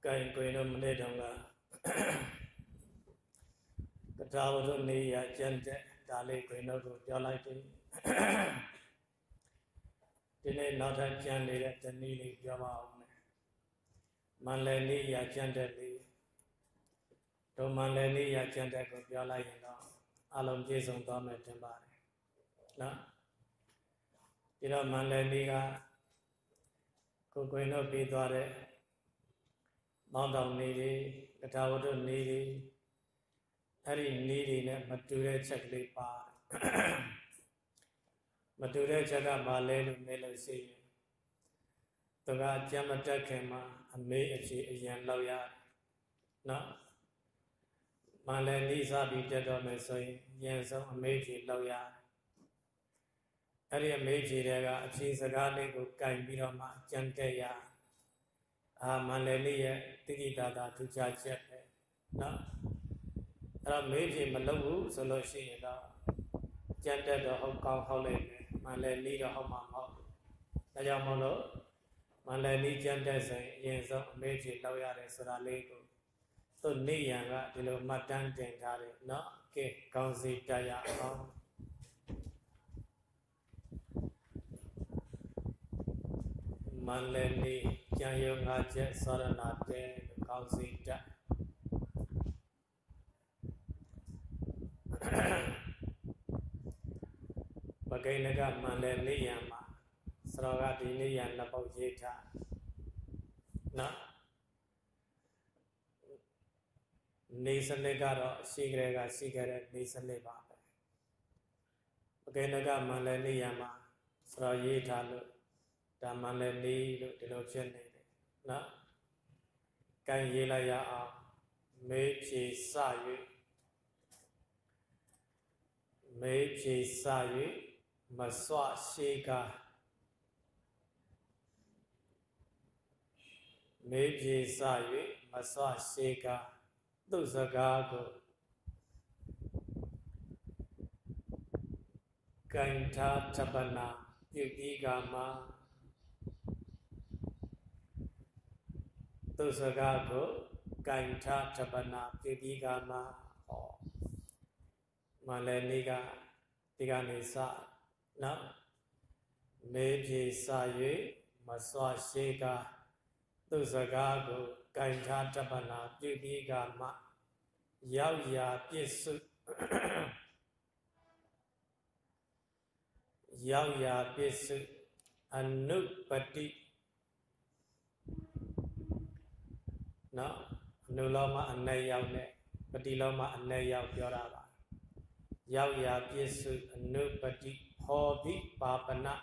Kain koino mene donga Katawaru ni ya jante dali koino ko jalai ti Dine nota jante ya tani ni jama omne Manle ni ya jante li Do manle ni ya jante ko jalai yendo Alam jesong tome tembare Na Dino manle ni ka Ko koino bidware Mountain needy, Katawaru needy, Harry needy, Mature chakli pa Mature chaka malay melo see Toga Jamata kema, a may a yan lawyer. No Malay Nisa be dead on me say, yes, a major lawyer. Harry a major rega, a cheese a garlic, kind biroma, janteya. Manley, Tiki Dada to judge it. No, maybe Malawu, so she gentle the Hong Kong holiday, Manley need a home home. Nayamolo, Manley gentle say, yes, maybe lawyer is a lego. So Niyanga, the Matan Gentari, no, okay, Council Daya. Manley. Yang ngaji saranate kausi ja. Bagai negara mana ni yang ma, seragat ini yang lapau jeta. Na, nation negara sigara nation negara. Bagai negara mana ni yang ma, seragat jeta lu. Damale ni lu dilochen ni na kan yela ya a me phi sa yu ma swa shi ka me phi sa yu ma swa shi ka tu saka ko kan tha thapana pyuti ka ma Tosagago, Gainta Tabana, Pidigama, or Maleniga, Tiganisa, no, Meji Saye, Maswa Shega, Tosagago, Gainta Tabana, Pidigama, Yauya Pisu, Yauya Pisu, and Nupati. No, no lama and nay yaw ne, Padiloma and nay yaw yoraba. Yaw ya piesu and no pati hobby papana.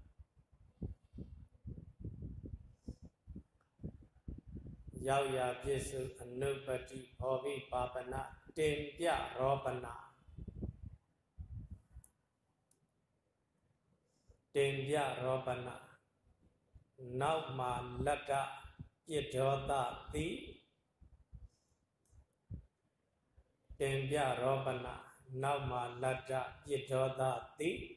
Yaw ya piesu and no pati hobby papana, Timpia robana. Timpia robana. Now ma lata. Yedota the Tembia Robana, Nama Lada, Yedota the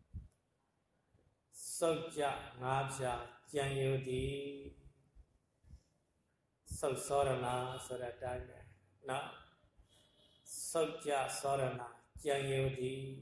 Soja Nabja, Janyudi So Sorana, Soratana, Na Soja Sorana, Janyudi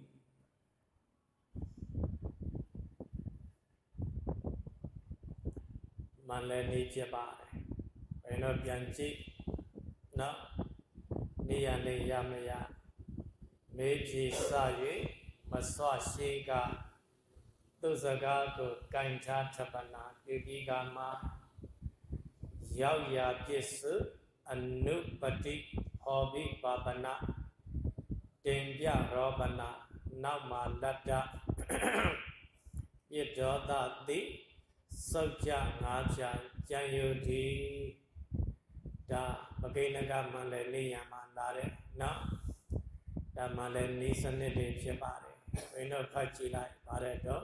Maleni Jabare, Peno Bianchi, no, Niane Yamaya, Meji Saye, Maswa Shiga, Tuzagago, Gainta Tabana, Bibigama, Yauya Pisu, and Nupati, Hobby Babana, Dembia Robana, Nama Lada, Yedota the Soja Naja Jayudi Da Baginaga Maleni Yamandare Na Da Maleni Sanidi Chipare. We know Pachi like Paredo.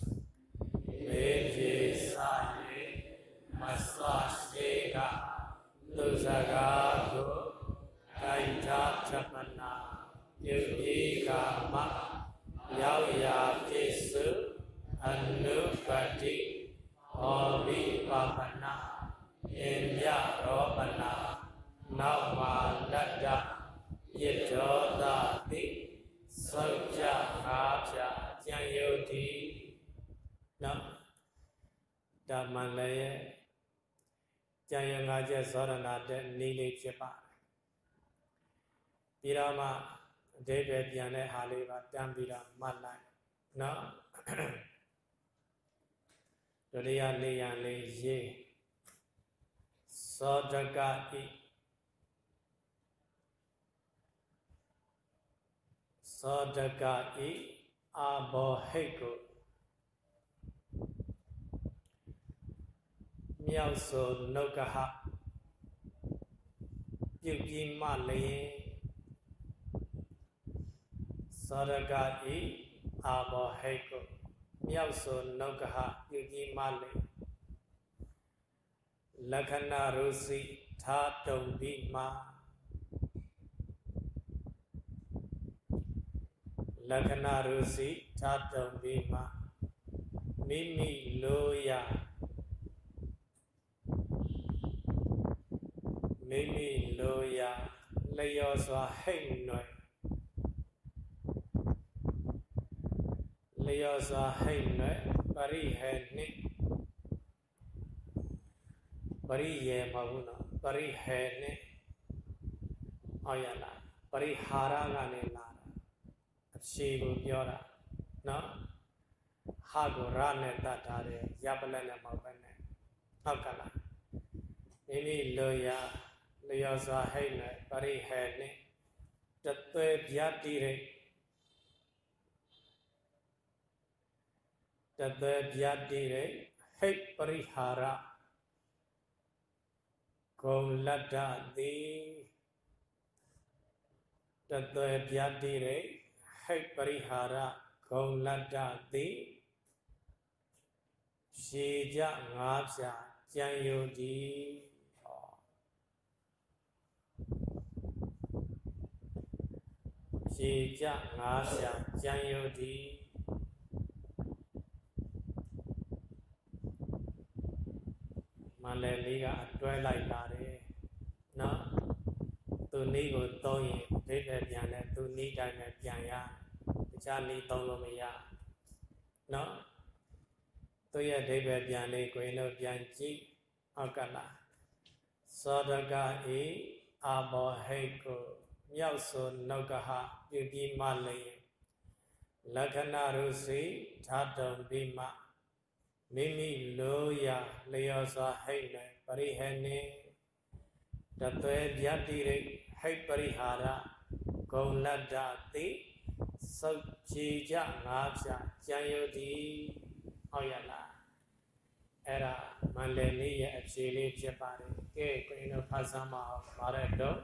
Meji Sani Maswashika Luzagago Kaita Chapana Yudika Ma Yauya Pisu Anupati Obi Papana India Roban နော်ဒါမှန်လည်းရဲ့ကြံရငါချက်သောရဏတဲ့နီးလေးဖြစ်ပါတယ်ပြီးတော့မှအဓိပ္ပာယ်ပြန်တဲ့ဟာလေးပါတန်းပြီးတော့မှတ်လိုက်နော်ဒုတိယလေးရန်လေးရေးသောတကဣသောတကဣအာဘောဟိတ်ကိုမြောက်ဆိုနှုတ်ကဟပြုတ်ပြီးမှလျင်သောတကဣအာဘောဟိတ်ကိုမြောက်ဆိုနှုတ်ကဟပြုတ်ပြီးမှလျင်လက္ခဏာရုစီသာတုံပြီးမှလက္ခဏာရုစီသာတုံပြီးမှမိမိလိုရာမိမိလိုရာလျော်စွာဟိတ်နွယ်လျော်စွာဟိတ်နွယ်ပရိဟေနှင့်ပရိယေမဟုတ်ဘူးနော်ပရိဟေနှင့်ဟုတ်ရလားပရိဟာရကနေလာတာအဖြေကိုပြောတာနော်ဟာကိုရနဲ့တတ်ထားတယ်ရပလက်နဲ့မဟုတ်ပဲနဲ့ဟုတ်ကလားမိမိလိုရာလျော်စွာဟိတ်နွယ်ပရိဟေနှင့်တသွဲဗျာတိရိတသွဲဗျာတိရိဟိတ်ပရိဟာရဂုံလတ္တတိတသွဲဗျာတိရိဟိတ်ပရိဟာရဂုံလတ္တတိရှေကြငါးဖြာကြံယုံဒီရှေကြငါးဖြာကြံယုံဒီမလည်းလေးကအတွဲလိုက်လာတယ်နော်သူနည်းကိုသုံးရင်အဓိပ္ပာယ်ပြန်လဲသူနည်းတိုင်းပဲပြန်ရတခြားနည်းသုံးလို့မရနော်သူရဲ့အဓိပ္ပာယ်ပြန်လေးကိုရင်တို့ပြန်ကြည့်ဟုတ်ကလားသောတကဣအာဘောဟိတ်ကိုမြောက်ဆိုနှုတ်ကဟပြုပြီးမှလျင်လက္ခဏာရုစီဓာတုံပြီးမှမိမိလိုရာလျော်စွာဟိတ်နယ်ပရိဟေနှင့်တသွဲဗျာတိရိဟိတ်ပရိဟာရဂုံလတ္တတိစုတ်ကြည်ကြငါးဖြာကြံယုံဒီဟုတ်ရလားအဲ့ဒါမန္တလေးရဲ့အဖြေလေးဖြစ်ပါတယ်ကဲကိုင်းတို့ဖတ်စမ်းမအောင်ပါရတော့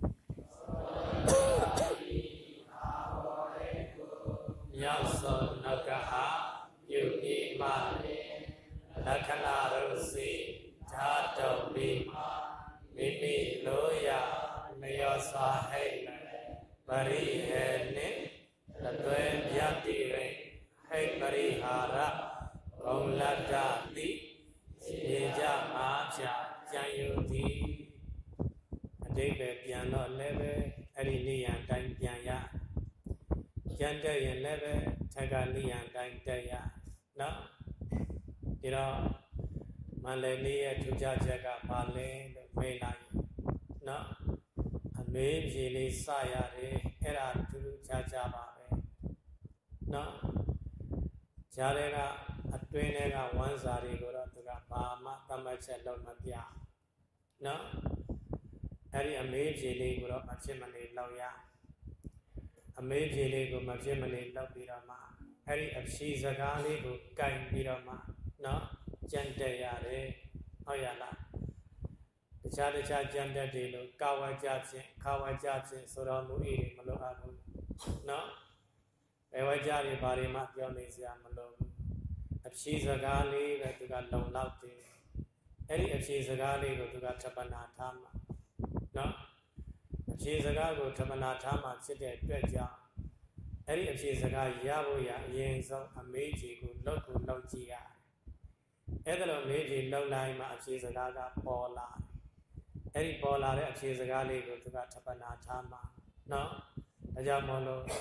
မြောက်စွန်နဂဟပြုပြီးမှလက္ခဏာရုစီဓာတုံပြီးမိမိလိုရာလျော်စွာဟိတ်ပရိဟေနှင့်တသွဲဗျာတိရိဟိတ်ပရိဟာရဂုံလတ္တတိရေကြငါးဖြာကြံယုံသည်အဓိပ္ပာယ်ပြန်တော့လည်းပဲအဲ့ဒီနေရန်တိုင်းပြန်ရကျန်တဲ့ရင်လည်းပဲထက်ကနေရန်တိုင်းတက်ရနော်ဒီတော့မန္တလေးရဲ့ထူးခြားချက်ကဘာလဲလို့မေးလိုက်နော်အမေးဖြေလေးစရတယ်အဲ့ဒါထူးထူးခြားခြားပါပဲနော်ဂျားတွေကအတွင်းတွေကဝမ်းစာတွေကိုတော့သူကဘာမှသတ်မှတ်ချက်လုံးမပြနော်အဲ့ဒီအမေးဖြေလေးကိုတော့မဖြစ်မနေလောက်ရအမေးဖြေလေးကိုမဖြစ်မနေလောက်ပြီးတော့မှအဲ့ဒီအဖြေစကားလေးကိုကင်ပြီးတော့မှနော်ကြံတက်ရတယ်ဟုတ်ရလားတခြားကြံတက်တယ်လို့ကာဝကြဖြင့်ခါဝကြဖြင့်ဆိုတော်မူ၏တွေမလိုအပ်ဘူးနော်ဘယ်ဝကြတွေဘာတွေမှပြောနေစရာမလိုဘူးအဖြေစကားလေးပဲသူကလုံလောက်တယ်အဲ့ဒီအဖြေစကားလေးကိုသူကထပ်ပနာထားမှာနော်အဖြေစကားကိုထပ်ပနာထားမှာဖြစ်တဲ့အတွက်ကြောင့်အဲ့ဒီအဖြေစကားရဖို့ရအရင်ဆုံးအမေးကြီးကိုလောက်ကြည့်ရအဲ့ဒါလိုမေးကြီးလောက်လိုက်မှအဖြေစကားကပေါ်လာအဲ့ဒီပေါ်လာတဲ့အဖြေစကားလေးကိုသူကထပ်ပနာထားမှာနော်ဒါကြောင့်မလို့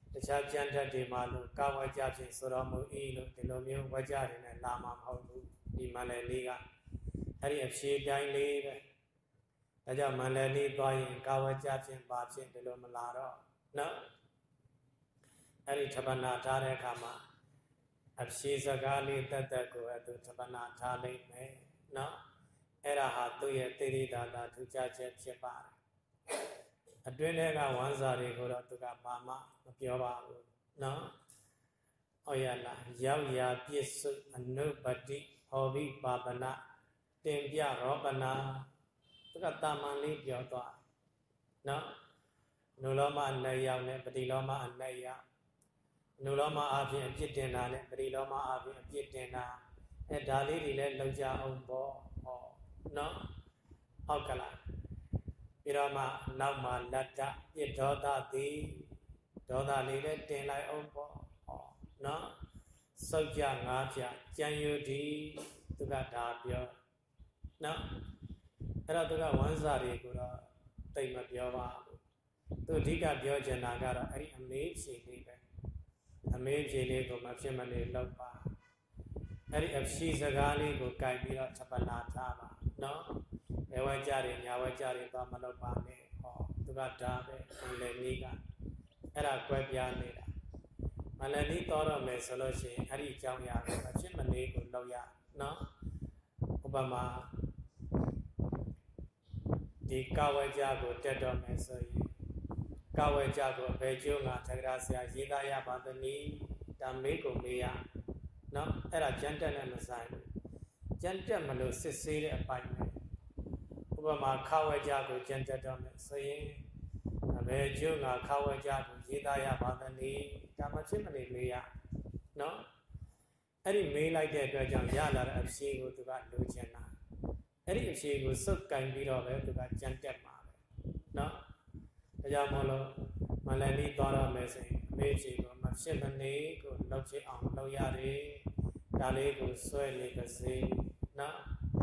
တခြားကျန်တဲ့ဒီမှာလို့ကာဝကြဖြင့်ဆိုတော်မူ၏လို့ဒီလိုမျိုးဝကြတွေနဲ့လာမှာမဟုတ်ဘူးဒီမန္တလေးကအဲ့ဒီအဖြေတိုင်းလေးပဲဒါကြောင့်မန္တလေးသွားရင်ကာဝကြဖြင့်ပါဖြင့်ဒီလိုမလာတော့နော်အဲ့ဒီသဗ္ဗနာထားတဲ့အခါမှာအဖြေစကားလေးတက်တက်ကိုသူသဗ္ဗနာထားလိုက်မယ်နော်အဲ့ဒါဟာသူ့ရဲ့သေရိတာတာထူးခြားချက်ဖြစ်ပါတယ်အတွင်းထဲကဝမ်းစာတွေကိုတော့သူကဘာမှမပြောပါဘူးနော်ဟုတ်ရလားရောက်ရာပြစ္ဆုအနုပတိဟောဘိပါပနတင်ပြရောပနာသူကတာမန်လေးပြောသွားနော်နုလောမအနက်ရောက်နဲ့ပတိလောမအနက်ရောက်နုလောမအပြင်အပြစ်တင်တာနဲ့ပတိလောမအပြင်အပြစ်တင်တာဒါလေးတွေလည်းလောက်ကြအောင်ပေါ့ဟောနော်ဟုတ်ကလားပြီးတော့မှနောက်မှလတ္တပြစ်ဒေါသသည်ဒေါသလေးလည်းတင်လိုက်အောင်ပေါ့ဟောနော်စောက်ကြငါးဖြကြံယူဒီသူကဒါပြောနော်အဲ့တော့သူကဝမ်းစာတွေကိုတော့တိတ်မပြောပါဘူးသူအဓိကပြောချင်တာကတော့အဲ့ဒီအမေးဖြေလေးပဲအမေးဖြေလေးကိုမဖြစ်မနေလောက်ပါအဲ့ဒီအဖြေစကားလေးကိုကြိုက်ပြီးတော့သဗ္ဗနာထားပါနော်ဘယ်ဝကြတွေညာဝကြတွေတော့မလုပ်ပါနဲ့ဟောသူကဒါပဲမန္တလေးကအဲ့ဒါကွဲပြားနေတာမန္တလေးတော်တော့မယ်ဆိုလို့ရှိရင်အဲ့ဒီအကြောင်းအရာကိုမဖြစ်မနေကိုလောက်ရနော်ဥပမာဒီကာဝကြကိုတက်တော့မယ်ဆိုရင်ကာဝကြကိုဘယ်ကျိုးငါသက္ကရာဆရာရေးသားရပါသနည်းဒါမေးကိုမေးရနော်အဲ့ဒါကျန်တက်နဲ့မဆိုင်ဘူးကျန်တက်မလို့စစ်ဆေးတဲ့အပိုင်းပဲဥပမာခဝကြကိုကျန်တက်တော့မယ်ဆိုရင်ဘယ်ကျိုးငါခဝကြကိုရေးသားရပါသနည်းဒါမှဖြစ်မနေမေးရနော်အဲ့ဒီမေးလိုက်တဲ့အတွက်ကြောင့်ရလာတဲ့အဖြေကိုသူကလိုချင်တာအဲ့ဒီအဖြေကိုစုပ်ကန်ပြီးတော့ပဲသူကကြံတက်မှာပဲเนาะဒါကြောင့်မို့လို့မန္တလေးသွားတော့မယ်ဆိုရင်အမေဖြေကိုမဖြစ်မနေကိုလောက်ချအောင်လုပ်ရတယ်ဒါလေးကိုဆွဲနေပါစေเนาะ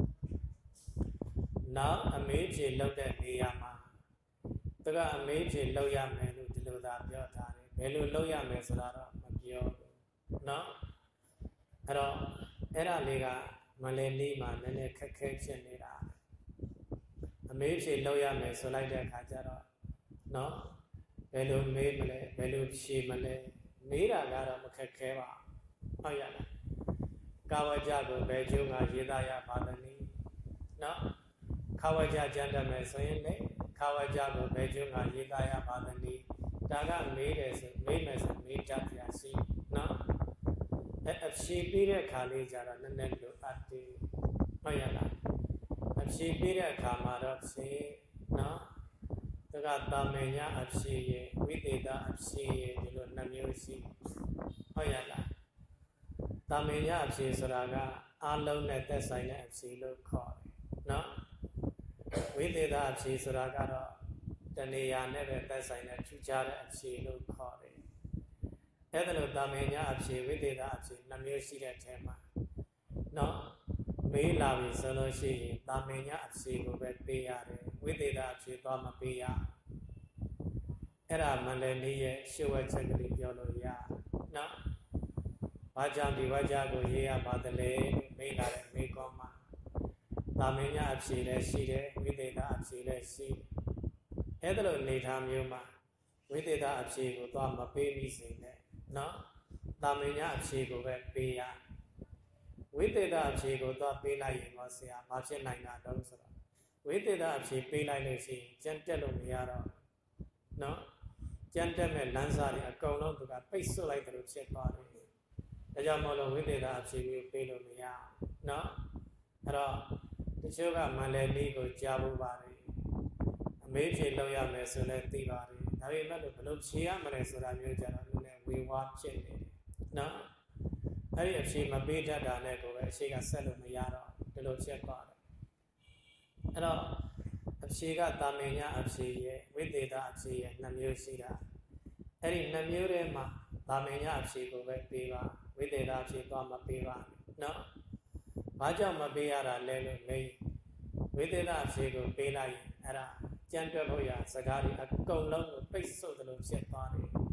နောက်အမေဖြေလောက်တဲ့နေရာမှာသူကအမေဖြေလောက်ရမယ်လို့ဒီလိုသာပြောထားတယ်ဘယ်လိုလောက်ရမယ်ဆိုတာတော့မပြောဘူးเนาะအဲ့တော့အဲ့ဒါလေးကမန္တလေးမှာနည်းနည်းခက်ခဲဖြစ်နေတာအမေးဖြေလောက်ရမယ်ဆိုလိုက်တဲ့အခါကျတော့เนาะဘယ်လိုမေးမလဲဘယ်လိုဖြေမလဲမေးတာကတော့မခက်ခဲပါဟုတ်ရလားကာဝကြကိုဘယ်ကျိုးငါရေးသားရပါသနည်းเนาะခဝကြကြံတတ်မယ်ဆိုရင်လေခဝကြကိုဘယ်ကျိုးငါရေးသားရပါသနည်းဒါကမေးတယ်ဆိုမေးမယ်ဆိုမေးတတ်ပြစီเนาะအဖြေပေးတဲ့အခါလေးကြတော့နည်းနည်းလိုအပ်တယ်ဟုတ်ရလားအဖြေပေးတဲ့အခါမှာတော့ဖြေနော်တကတာမင်ညာအဖြေရဲ့ဝိသေသအဖြေရဲ့ဒီလိုနှမျိုးရှိဟုတ်ရလားတာမင်ညာအဖြေဆိုတာကအလုံးနဲ့သက်ဆိုင်တဲ့အဖြေလို့ခေါ်တယ်နော်ဝိသေသအဖြေဆိုတာကတော့တဏှာနဲ့ပဲသက်ဆိုင်တဲ့ထူးခြားတဲ့အဖြေလို့ခေါ်တယ်အဲ့ဒါလို့တာမင်ညာအဖြေဝိသေသအဖြေနှမျိုးရှိတဲ့အထဲမှာနော်မေးလာပြီဆိုလို့ရှိရင်တာမင်ညာအဖြေကိုပဲပေးရတယ်ဝိသေသအဖြေသွားမပေးရအဲ့ဒါမန္တလေးရဲ့ရှုပ်ဝဲချက်ကလေးပြောလို့ရနော်ဘာကြောင့်ဒီဝါကြကိုရေးရပါသလဲမေးလာတဲ့မေးခွန်းမှာတာမင်ညာအဖြေလည်းရှိတယ်ဝိသေသအဖြေလည်းရှိအဲ့ဒါလို့နေထားမျိုးမှာဝိသေသအဖြေကိုသွားမပေးမိစေနဲ့နော်တာမင်ညာအဖြေကိုပဲပေးရဝိသေသအဖြေကိုသွားပေးလိုက်ရင်တော့ဆရာမဖြစ်နိုင်တာတော့ဆိုတော့ဝိသေသအဖြေပေးလိုက်လို့ရှိရင်ကြံတက်လို့မရတော့နော်ကြံတက်မဲ့လမ်းစာတွေအကုန်လုံးသူကပိတ်ဆွတ်လိုက်တယ်လို့ဖြစ်သွားတယ်ဒါကြောင့်မလို့ဝိသေသအဖြေမျိုးပေးလို့မရနော်အဲ့တော့တချို့ကမန္တလေးကိုကြားဖို့ပါတယ်အမေးဖြေလောက်ရမယ်ဆိုလည်းသိပါတယ်ဒါပေမဲ့လို့ဘယ်လိုဖြေရမလဲဆိုတာမျိုးကြတော့လည်းဝေဝါးဖြစ်နေတယ်နော်အဲ့ဒီအဖြေမပေးတတ်တာနဲ့ကိုပဲအဖြေကဆက်လို့မရတော့ဒီလိုဖြစ်သွားတယ်အဲ့တော့အဖြေကတာမင်ညာအဖြေရဲ့ဝိသေသအဖြေရဲ့နှမျိုးရှိတာအဲ့ဒီနှမျိုးထဲမှာတာမင်ညာအဖြေကိုပဲပေးပါဝိသေသအဖြေတော့မပေးပါနော်ဘာကြောင့်မပေးရတာလဲလို့မေးဝိသေသအဖြေကိုပေးလိုက်ရင်အဲ့ဒါကြံတွက်ဖို့ရစကားတွေအကုန်လုံးကိုပိတ်ဆို့တယ်လို့ဖြစ်သွားတယ်တ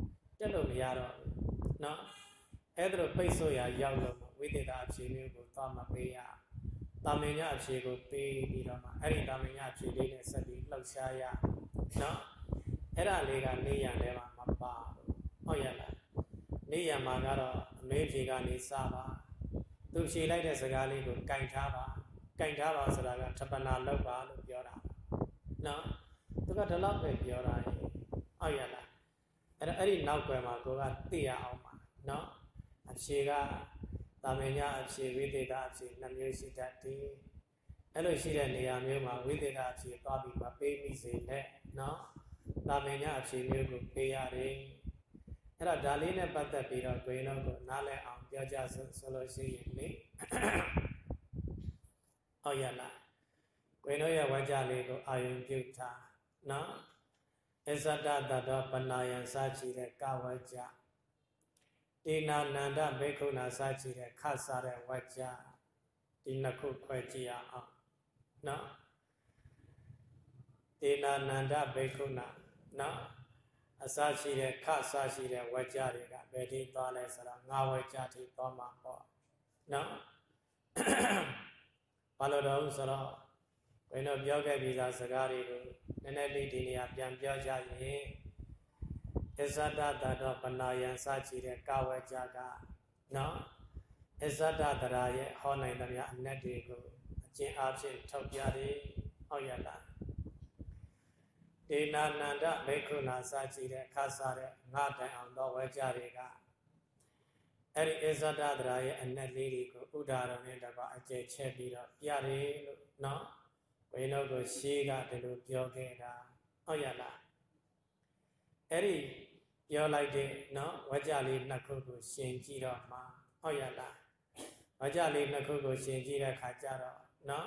တက်လို့မရတော့နော်အဲ့ဒါလိုပိတ်ဆို့ရရောက်လို့ဝိသေသအဖြေမျိုးကိုသွားမပေးရတာမင်ညအဖြေကိုပေးပြီးတော့မှအဲ့ဒီတာမင်ညအဖြေလေးနဲ့ဆက်ပြီးလှုပ်ရှားရနော်အဲ့ဒါလေးကနေရံထဲမှာမပါဟုတ်ရလားနေရံမှာကတော့အမေဖြေကနေစပါသူဖြေလိုက်တဲ့စကားလေးကိုကင်ထားပါဆိုတာကထပနာလောက်ပါလို့ပြောတာနော်သူကဒီလောက်ပဲပြောတာရေဟုတ်ရလားအဲ့ဒီနောက်ွယ်မှာကိုကသိရအောင်ပါနော်အဖြေကတာမင်ညအဖြေဝိသေသအဖြေ2မျိုးရှိတတ်တယ်အဲ့လိုရှိတဲ့နေရာမျိုးမှာဝိသေသအဖြေသွားပြီးမပေးမိစေနဲ့နော်တာမင်ညအဖြေမျိုးကိုပေးရတယ်အဲ့တော့ဒါလေးနဲ့ပတ်သက်ပြီးတော့ကိုရင်တို့ကိုနားလည်အောင်ပြောကြဆိုလို့ရှိရင်လေဟုတ်ရလားကိုရင်တို့ရဲ့ဝါကြလေးကိုအာယုံပြုထားနော်အစ္ဆဒတတောပနာယံစချီတဲ့ကဝါကြတေနာနန္ဒဘေခုနာစချီတဲ့ခဆာတဲ့ဝါကြဒီနှစ်ခုခွဲကြည့်ရအောင်နော်တေနာနန္ဒဘေခုနာနော်အစရှိတဲ့ခဆာရှိတဲ့ဝါကြတွေကဘယ်ထိသွားလဲဆိုတော့ငါဝါကြထိသွားမှာပေါ့နော်ဘာလို့တော့ဆိုတော့ဘယ်တော့ပြောခဲ့ပြီးသားစကားတွေကိုနည်းနည်းလေးဒီနေရာပြန်ပြောကြရင်အစ္ဆဒတတောပနာယံစချီတဲ့ကဝကြကနော်အစ္ဆဒတရာရဲ့ဟောနိုင်သမျှအနက်တွေကိုအကျဉ်းအားဖြင့်ထုတ်ပြတယ်ဟုတ်ရလားဒေနာနန္ဒဘေခုနာစချီတဲ့ခါစားတဲ့ငါတိုင်အောင်သောဝကြတွေကအဲ့ဒီအစ္ဆဒတရာရဲ့အနက်လေးတွေကိုဥဒါရနဲ့တပါအကျယ်ချဲ့ပြီးတော့ပြတယ်လို့နော်ဝိနုကိုရှေးကဒီလိုပြောခဲ့တာဟုတ်ရလားအဲ့ဒီပြောလိုက်တဲ့နော်ဝကြလေးနှစ်ခုကိုရှင်ကြည့်တော့မှဟုတ်ရလားဝကြလေးနှစ်ခုကိုရှင်ကြည့်တဲ့ခါကျတော့နော်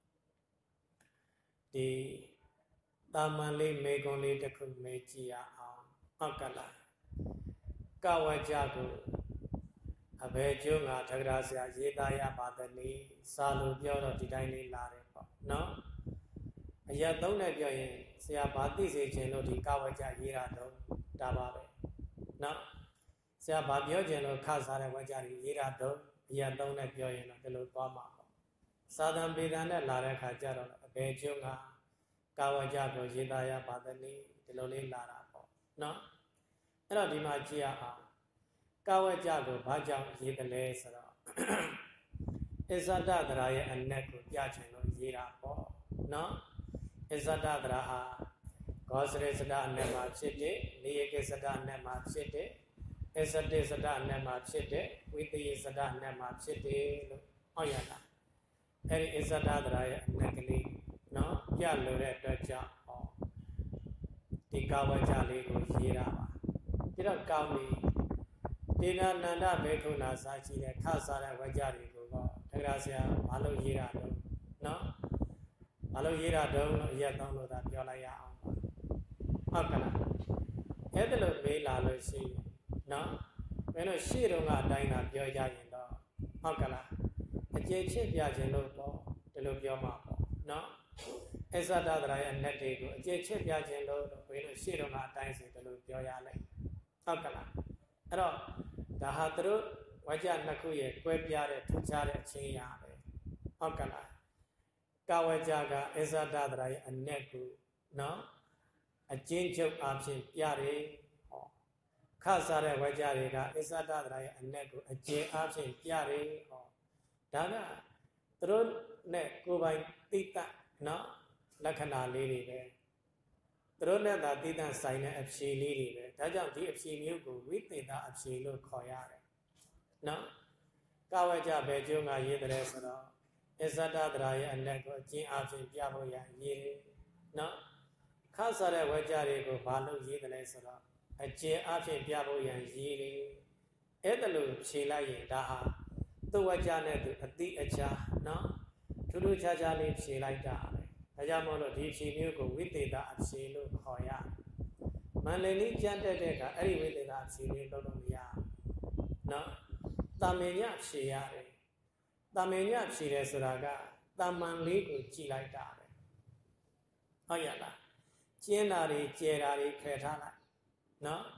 ဒီတာမန်လေးမေကွန်လေးတစ်ခုမေးကြည့်ရအောင်ဟုတ်ကလားကဝကြကိုအဘယ်ကျိုးငါထကရာဆရာရေးသားရပါသနည်းစာလို့ပြောတော့ဒီတိုင်းလေးလာတယ်ပေါ့နော်အရာသုံးနဲ့ပြောရင်ဆရာဘာသိစေခြင်းလို့ဒီကဝကြရေးတာတော့ဒါပါပဲနော်ဆရာဘာပြောခြင်းလို့ခစားတဲ့ဝကြကြီးရေးတာတော့အရာသုံးနဲ့ပြောရင်တော့ဒီလိုသွားမှာပေါ့စာသံပေဒံနဲ့လာတဲ့ခါကျတော့အဘယ်ကျိုးငါကဝကြကိုရေးသားရပါသနည်းဒီလိုလေးလာတာပေါ့နော်အဲ့တော့ဒီမှာကြည့်ရအောင်ကဝကြကိုဘာကြောင့်ရေးတယ်လဲဆိုတော့အစ္ဆဒတရာရဲ့အနက်ကိုပြချင်လို့ရေးတာပေါ့နော်အစ္ဆဒတရာဟာဂောစရိစဒအနက်မှာဖြစ်တဲ့နေယကိစဒအနက်မှာဖြစ်တဲ့အစ္ဆတိစဒအနက်မှာဖြစ်တဲ့ဝိတယစဒအနက်မှာဖြစ်တယ်လို့ဟောရတာအဲ့ဒီအစ္ဆဒတရာရဲ့အနက်ကလေးနော်ပြလို့တဲ့အတွက်ကြောင့်ဟောဒီကဝကြလေးကိုရေးတာပါပြီးတော့ကောင်းပြီဒေနာနန္ဒဘေခုနာစာရှိတဲ့ခစားတဲ့ဝကြတွေကိုတော့တက္ကရာဆရာဘာလို့ရေးတာတော့နော်ဘာလို့ရေးတာတော့အရက်သုံးလို့သာပြောလိုက်ရအောင်ဟုတ်ကလားအဲ့ဒါလို့မေးလာလို့ရှိရင်နော်ဘယ်လိုရှေ့တုန်းကအတိုင်းသာပြောကြရင်တော့ဟုတ်ကလားအကျေချစ်ပြခြင်းလို့ပေါ့ဒီလိုပြောမှာပေါ့နော်အစ္ဆဒတရာရဲ့အနက်တွေကိုအကျေချစ်ပြခြင်းလို့ဘယ်လိုရှေ့တုန်းကအတိုင်းဆိုဒီလိုပြောရလိုက်ဟုတ်ကလားအဲ့တော့ဒါဟာသူတို့ဝကြနှစ်ခုရဲ့ကွဲပြားတဲ့ထူးခြားတဲ့အချင်းရာပဲဟုတ်ကလားကဝကြကအစ္ဆဒတရာရဲ့အနက်ကိုနော်အကျဉ်းချုပ်အဖြစ်ပြတယ်ဟောခစားတဲ့ဝကြတွေကအစ္ဆဒတရာရဲ့အနက်ကိုအကျဉ်းအဖြစ်ပြတယ်ဟောဒါကသူတို့နဲ့ကိုယ်ပိုင်သိတတ်နော်လက္ခဏာလေးတွေပဲသူတို့နဲ့သာသိတတ်ဆိုင်တဲ့အဖြေလေးတွေပဲဒါကြောင့်ဒီအဖြေမျိုးကိုဝိသေသအဖြေလို့ခေါ်ရတယ်နော်ကဝကြပဲကျိုးငါရေးတယ်ဆိုတော့အစ္ဆဒတရာရဲ့အနက်ကိုအကျဉ်းအဖြစ်ပြဖို့ရရေးတယ်နော်ခစားတဲ့ဝကြတွေကိုဘာလို့ရေးတယ်လဲဆိုတော့အကျဉ်းအဖြစ်ပြဖို့ရရေးတယ်အဲ့ဒါလို့ဖြေလိုက်ရင်ဒါဟာသူ့ဝကြနဲ့သူအတိအကျနော်ထူးထူးခြားခြားလေးဖြေလိုက်တာပဲဒါကြောင့်မို့လို့ဒီဖြေမျိုးကိုဝိသေသအဖြေလို့ခေါ်ရမန္တလေးကျမ်းတက်တဲ့အခါအဲ့ဒီဝိသေသအဖြေလေးလုပ်လို့မရနော်တာမင်ညဖြေရတယ်တာမင်ညဖြေတယ်ဆိုတာကတာမန်လေးကိုကြည်လိုက်တာပဲဟုတ်ရလားကျင်းတာတွေကျဲတာတွေဖယ်ထားလိုက်နော်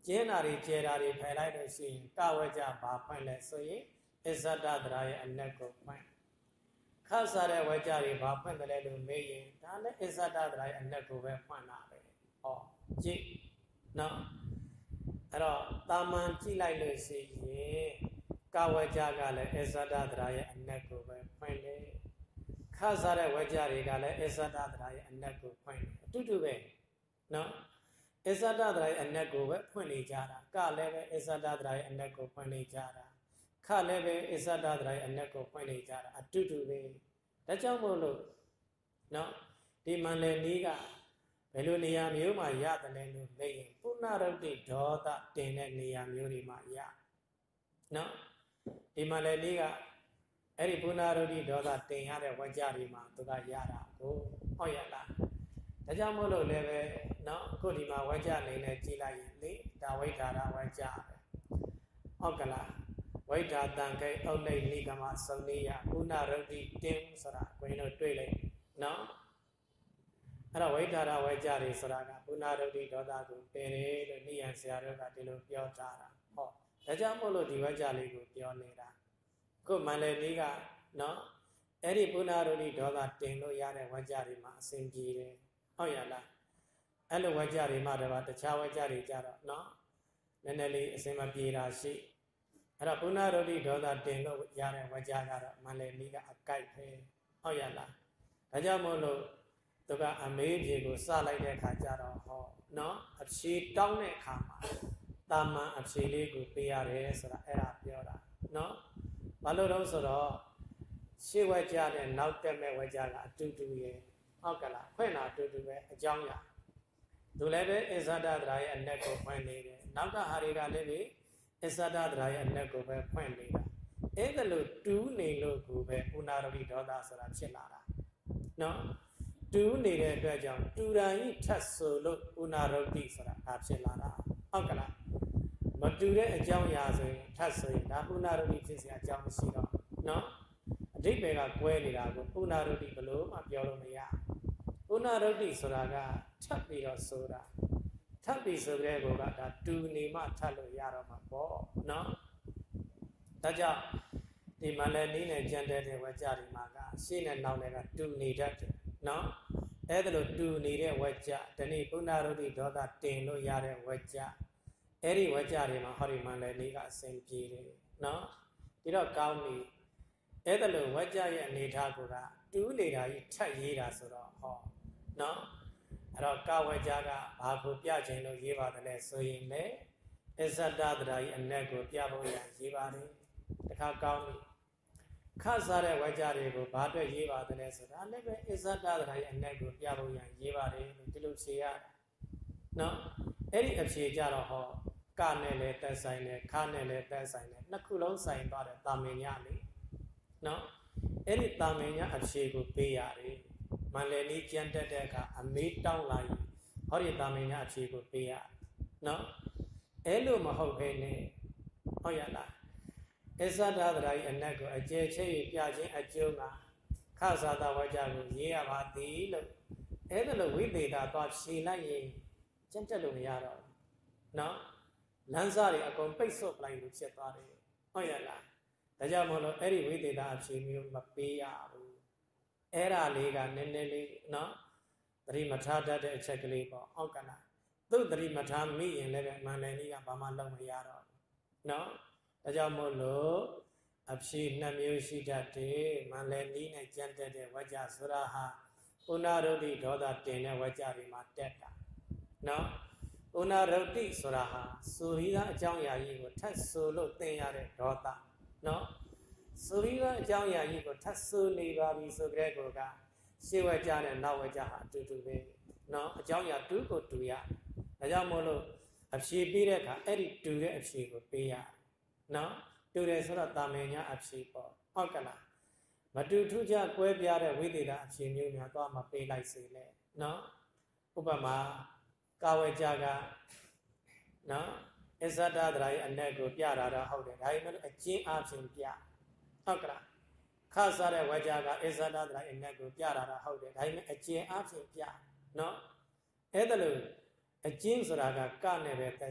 ကျင်းတာတွေကျဲတာတွေဖယ်လိုက်လို့ရှိရင်ကဝကြဘာဖွင့်လဲဆိုရင်အစ္ဆဒတရာရဲ့အနက်ကိုဖွင့်ခါစားတဲ့ဝကြတွေဘာဖွင့်တယ်လဲလို့မေးရင်ဒါလည်းအစ္ဆဒတရာရဲ့အနက်ကိုပဲဖွင့်တာပဲဟောကြည့်နော်အဲ့တော့တာမန်ကြည့်လိုက်လို့ရှိရင်ကဝကြကလည်းအစ္ဆဒတရာရဲ့အနက်ကိုပဲဖွင့်တယ်ခါစားတဲ့ဝကြတွေကလည်းအစ္ဆဒတရာရဲ့အနက်ကိုဖွင့်တယ်အတူတူပဲနော်အစ္ဆဒတရာရဲ့အနက်ကိုပဲဖွင့်နေကြတာကလည်းပဲအစ္ဆဒတရာရဲ့အနက်ကိုဖွင့်နေကြတာခလည်းပဲအစ္ဆဒတရာရဲ့အနက်ကိုဖွင့်နေကြတာအတူတူပဲဒါကြောင့်မို့လို့နော်ဒီမန္တလေးကဘယ်လိုနေရာမျိုးမှာရတယ်လဲလို့မေးရင်ပုဏ္ဏရုတ်တိဒေါသတင်တဲ့နေရာမျိုးတွေမှာရနော်ဒီမန္တလေးကအဲ့ဒီပုဏ္ဏရုတ်တိဒေါသတင်ရတဲ့ဝကြတွေမှာသူကရတာကိုဟုတ်ရလားဒါကြောင့်မို့လို့လည်းပဲเนาะအခုဒီမှာဝကြအနေနဲ့ကြည်လိုက်ရင်လေဒါဝိဓာရဝကြပဲဟုတ်ကလားဝိဓာတံကိဩလိနိကမသုန်နိယပုဏ္ဏရုတ်တိတင်ဆိုတာကိုင်းတို့တွေ့လိုက်เนาะအဲ့တော့ဝိဓာရဝကြတွေဆိုတာကပုဏ္ဏရုတ်တိဒေါသကိုပယ်တယ်လို့နိယံဆရာတို့ကဒီလိုပြောထားတာဟောဒါကြောင့်မို့လို့ဒီဝကြလေးကိုပြောနေတာခုမန္တလေးကเนาะအဲ့ဒီပုဏ္ဏရုတ်တိဒေါသတင်လို့ရတဲ့ဝကြတွေမှာအစဉ်ပြေတယ်ဟုတ်ရလားအဲ့လိုဝကြတွေမှတော့တခြားဝကြတွေကြတော့เนาะနည်းနည်းလေးအစင်မပြေတာရှိအဲ့တော့ပုဏ္ဏရုတ်တိဒေါသတင်လို့ရတဲ့ဝကြကတော့မန္တလေးကအကြိုက်ပဲဟုတ်ရလားဒါကြောင့်မို့လို့သူကအမေးပြေကိုစလိုက်တဲ့အခါကျတော့ဟောเนาะအဖြေတောင်းတဲ့အခါမှာတာမန်အဖြေလေးကိုပေးရတယ်ဆိုတာအဲ့ဒါပြောတာเนาะဘာလို့တော့ဆိုတော့ရှေ့ဝကြနဲ့နောက်တက်မဲ့ဝကြကအတူတူရဲ့ဟုတ်ကလားဖွင့်တာတူတူပဲအကြောင်းရသူလည်းပဲအစ္ဆဒတရာရဲ့အနက်ကိုဖွင့်နေတယ်နောက်ကဟာတွေကလည်းပဲအစ္ဆဒတရာရဲ့အနက်ကိုပဲဖွင့်နေတာအဲ့ဒါလို့တူးနေလို့ကိုပဲဥနာရတိဒေါသဆိုတာဖြစ်လာတာနော်တူးနေတဲ့အတွက်ကြောင့်တူရာကြီးထပ်ဆိုလို့ဥနာရတိဆိုတာဒါဖြစ်လာတာဟုတ်ကလားမတူတဲ့အကြောင်းအရာဆိုရင်ထပ်ဆိုရင်ဒါဥနာရတိဖြစ်စရာအကြောင်းမရှိတော့နော်အဓိပ္ပာယ်ကကွဲနေတာကိုဥနာရတိဘလို့မှပြောလို့မရဥနာရတိဆိုတာကထပ်ပြီးတော့ဆိုတာထပ်ပြီးဆိုတဲ့ကောကဒါတူနေမှထပ်လို့ရတော့မှာပေါ့နော်ဒါကြောင့်ဒီမန္တလေးနဲ့ကြံတဲ့ဝကြဒီမှာကရှေ့နဲ့နောက်နဲ့ကတူနေတတ်တယ်နော်အဲ့ဒါလို့တူနေတဲ့ဝကြဒီနေ့ပုဏ္ဏရုတ်တိဒေါသတင်လို့ရတဲ့ဝကြအဲ့ဒီဝကြတွေမှာဟောဒီမန္တလေးကအစဉ်ပြေတယ်နော်ဒီတော့ကောင်းပြီအဲ့ဒါလို့ဝကြရဲ့အနေထားကတူးနေတာကြီးထပ်ရေးတာဆိုတော့ဟောနော်အဲ့တော့ကဝကြကဘာကိုပြခြင်းလို့ရေးပါတယ်လဲဆိုရင်လေအစ္ဆဒတရာကြီးအနက်ကိုပြဖို့ရရေးပါတယ်တခါကောင်းပြီခါစားတဲ့ဝကြတွေကိုဘာအတွက်ရေးပါတယ်လဲဆိုတာလည်းပဲအစ္ဆဒတရာကြီးအနက်ကိုပြဖို့ရရေးပါတယ်လို့ဒီလိုဖြေရနော်အဲ့ဒီအဖြေကြတော့ဟောကနဲ့လည်းတက်ဆိုင်တယ်ခါနဲ့လည်းတက်ဆိုင်တယ်နှစ်ခုလုံးဆိုင်သွားတယ်တာမင်ညလေနော်အဲ့ဒီတာမင်ညအဖြေကိုပေးရတယ်မန္တလေးကျန်တက်တဲ့အခါအမေးတောင်းလာရင်ဟောဒီတာမင်ညအဖြေကိုပေးရနော်အဲ့လိုမဟုတ်ဘဲနဲ့ဟုတ်ရလားအစ္ဆဒတရာကြီးအနက်ကိုအကျယ်ချဲ့ပြခြင်းအကျုံးကခသာတဝကြကိုရေးရပါသည်လို့အဲ့ဒါလို့ဝိသေသသွားဖြေလိုက်ရင်ကျန်တက်လို့မရတော့ဘူးနော်လမ်းစာတွေအကုန်ပိတ်ဆို့ပလိုက်လို့ဖြစ်သွားတယ်ဟုတ်ရလားဒါကြောင့်မလို့အဲ့ဒီဝိသေသအဖြေမျိုးမပေးရဘူးအဲ့ဒါလေးကနည်းနည်းလေးနော်သတိမထားတတ်တဲ့အချက်ကလေးပေါ့ဟုတ်ကလားသူ့သတိမထားမိရင်လည်းပဲမန္တလေးကဘာမှလုပ်မရတော့ဘူးနော်ဒါကြောင့်မို့လို့အဖြေ2မျိုးရှိတတ်တယ်မန္တလေးနဲ့ကြံတက်တဲ့ဝကြဆိုတာဟာဥနာရုတ်တိဒေါသတင်တဲ့ဝကြတွေမှာတက်တာနော်ဥနာရုတ်တိဆိုတာဟာဆိုဟိကအကြောင်းအရာကြီးကိုထပ်ဆိုလို့သင်ရတဲ့ဒေါသနော်ဆိုဟိကအကြောင်းအရာကြီးကိုထပ်ဆိုနေပါပြီဆိုကြတဲ့ကောကရှေ့ဝကြနဲ့နောက်ဝကြဟာအတူတူပဲနော်အကြောင်းအရာတူကိုတူရဒါကြောင့်မို့လို့အဖြေပေးတဲ့အခါအဲ့ဒီတူတဲ့အဖြေကိုပေးရနော်တူတယ်ဆိုတော့တာမင်ညာအဖြေပေါ့ဟုတ်ကလားမတူထူးခြားကွဲပြားတဲ့ဝိသေသအဖြေမျိုးများတော့မပေးလိုက်စေနဲ့နော်ဥပမာကာဝေကြကနော်အစ္ဆဒတရာရဲ့အနက်ကိုပြတာတော့ဟုတ်တယ်ဒါပေမဲ့အကျဉ်းအပြင်ပြဟုတ်ကလားခါစားတဲ့ဝကြကအစ္ဆဒတရာရဲ့အနက်ကိုပြတာတော့ဟုတ်တယ်ဒါပေမဲ့အကျဉ်းအပြင်ပြနော်အဲ့ဒါလို့အကျဉ်းဆိုတာကနဲ့ပဲသက်ဆိုင်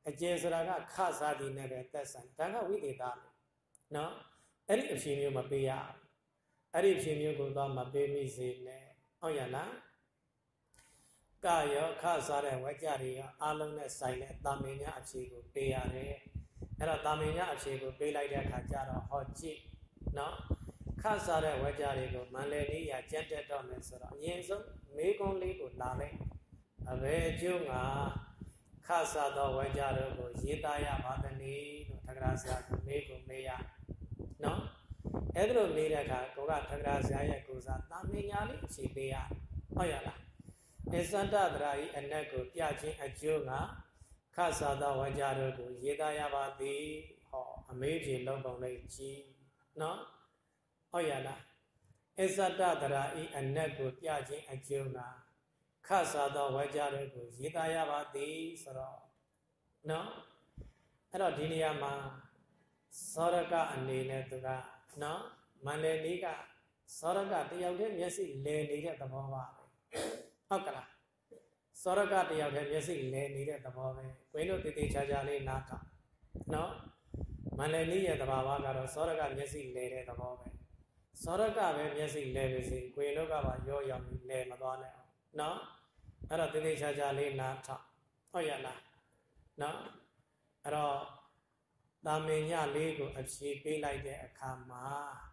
အကျယ်ဆိုတာကခစားသည်နဲ့ပဲသက်ဆိုင်ဒါကဝိသေသနော်အဲ့ဒီအဖြေမျိုးမပေးရအဲ့ဒီအဖြေမျိုးကိုတော့မပေးမိစေနဲ့ဟုတ်ရလားကရောခစားတဲ့ဝကြတွေရောအလုံးနဲ့ဆိုင်တဲ့တာမင်ညာအဖြေကိုပေးရတယ်အဲ့တော့တာမင်ညာအဖြေကိုပေးလိုက်တဲ့အခါကျတော့ဟောကြည့်နော်ခစားတဲ့ဝကြတွေကိုမန္လေလေးရကြက်တက်တော့မယ်ဆိုတော့အရင်ဆုံးမေးခွန်းလေးကိုလာလိုက်အဘယ်ကျုံးကခစားသောဝကြတို့ကိုရေးသားရပါသနည်းလို့ထက္ကရာဆရာကမေးကိုမေးရနော်အဲ့ဒါလိုမေးတဲ့အခါကိုကထက္ကရာဆရာရဲ့ကိုစားတာမင်ညာလေးအဖြေပေးရဟုတ်ရလားအစ္ဆန္ဒတရာဤအနက်ကိုပြခြင်းအကျိုးကခစားသောဝကြတို့ကိုရေးသားရပါသည်ဟောအမေးဖြေလုံးပုံလေးကြည့်နော်ဟုတ်ရလားအစ္ဆဒတရာဤအနက်ကိုပြခြင်းအကျိုးကခစားသောဝကြတို့ကိုရေးသားရပါသည်ဆိုတော့နော်အဲ့တော့ဒီနေရာမှာသောရကအနေနဲ့သူကနော်မန္လေနီးကသောရကတယောက်တည်းမျက်စိလဲနေတဲ့သဘောပါပဲဟုတ်ကလားသောရကတယောက်တည်းမျက်စိလဲနေတဲ့သဘောပဲကိုင်းတို့တည်တည်ချာချာလေးနားထောင်နော်မန္လေနီးရဲ့သဘာဝကတော့သောရကမျက်စိလဲတဲ့သဘောပဲသောရကပဲမျက်စိလဲပါစေကိုင်းတို့ကပါရောရောင်ပြီးလဲမသွားနဲ့အောင်နော်အဲ့တော့တည်တည်ချာချာလေးနားထောင်ဟုတ်ရလားနော်အဲ့တော့တာမင်ညလေးကိုအဖြေပေးလိုက်တဲ့အခါမှာ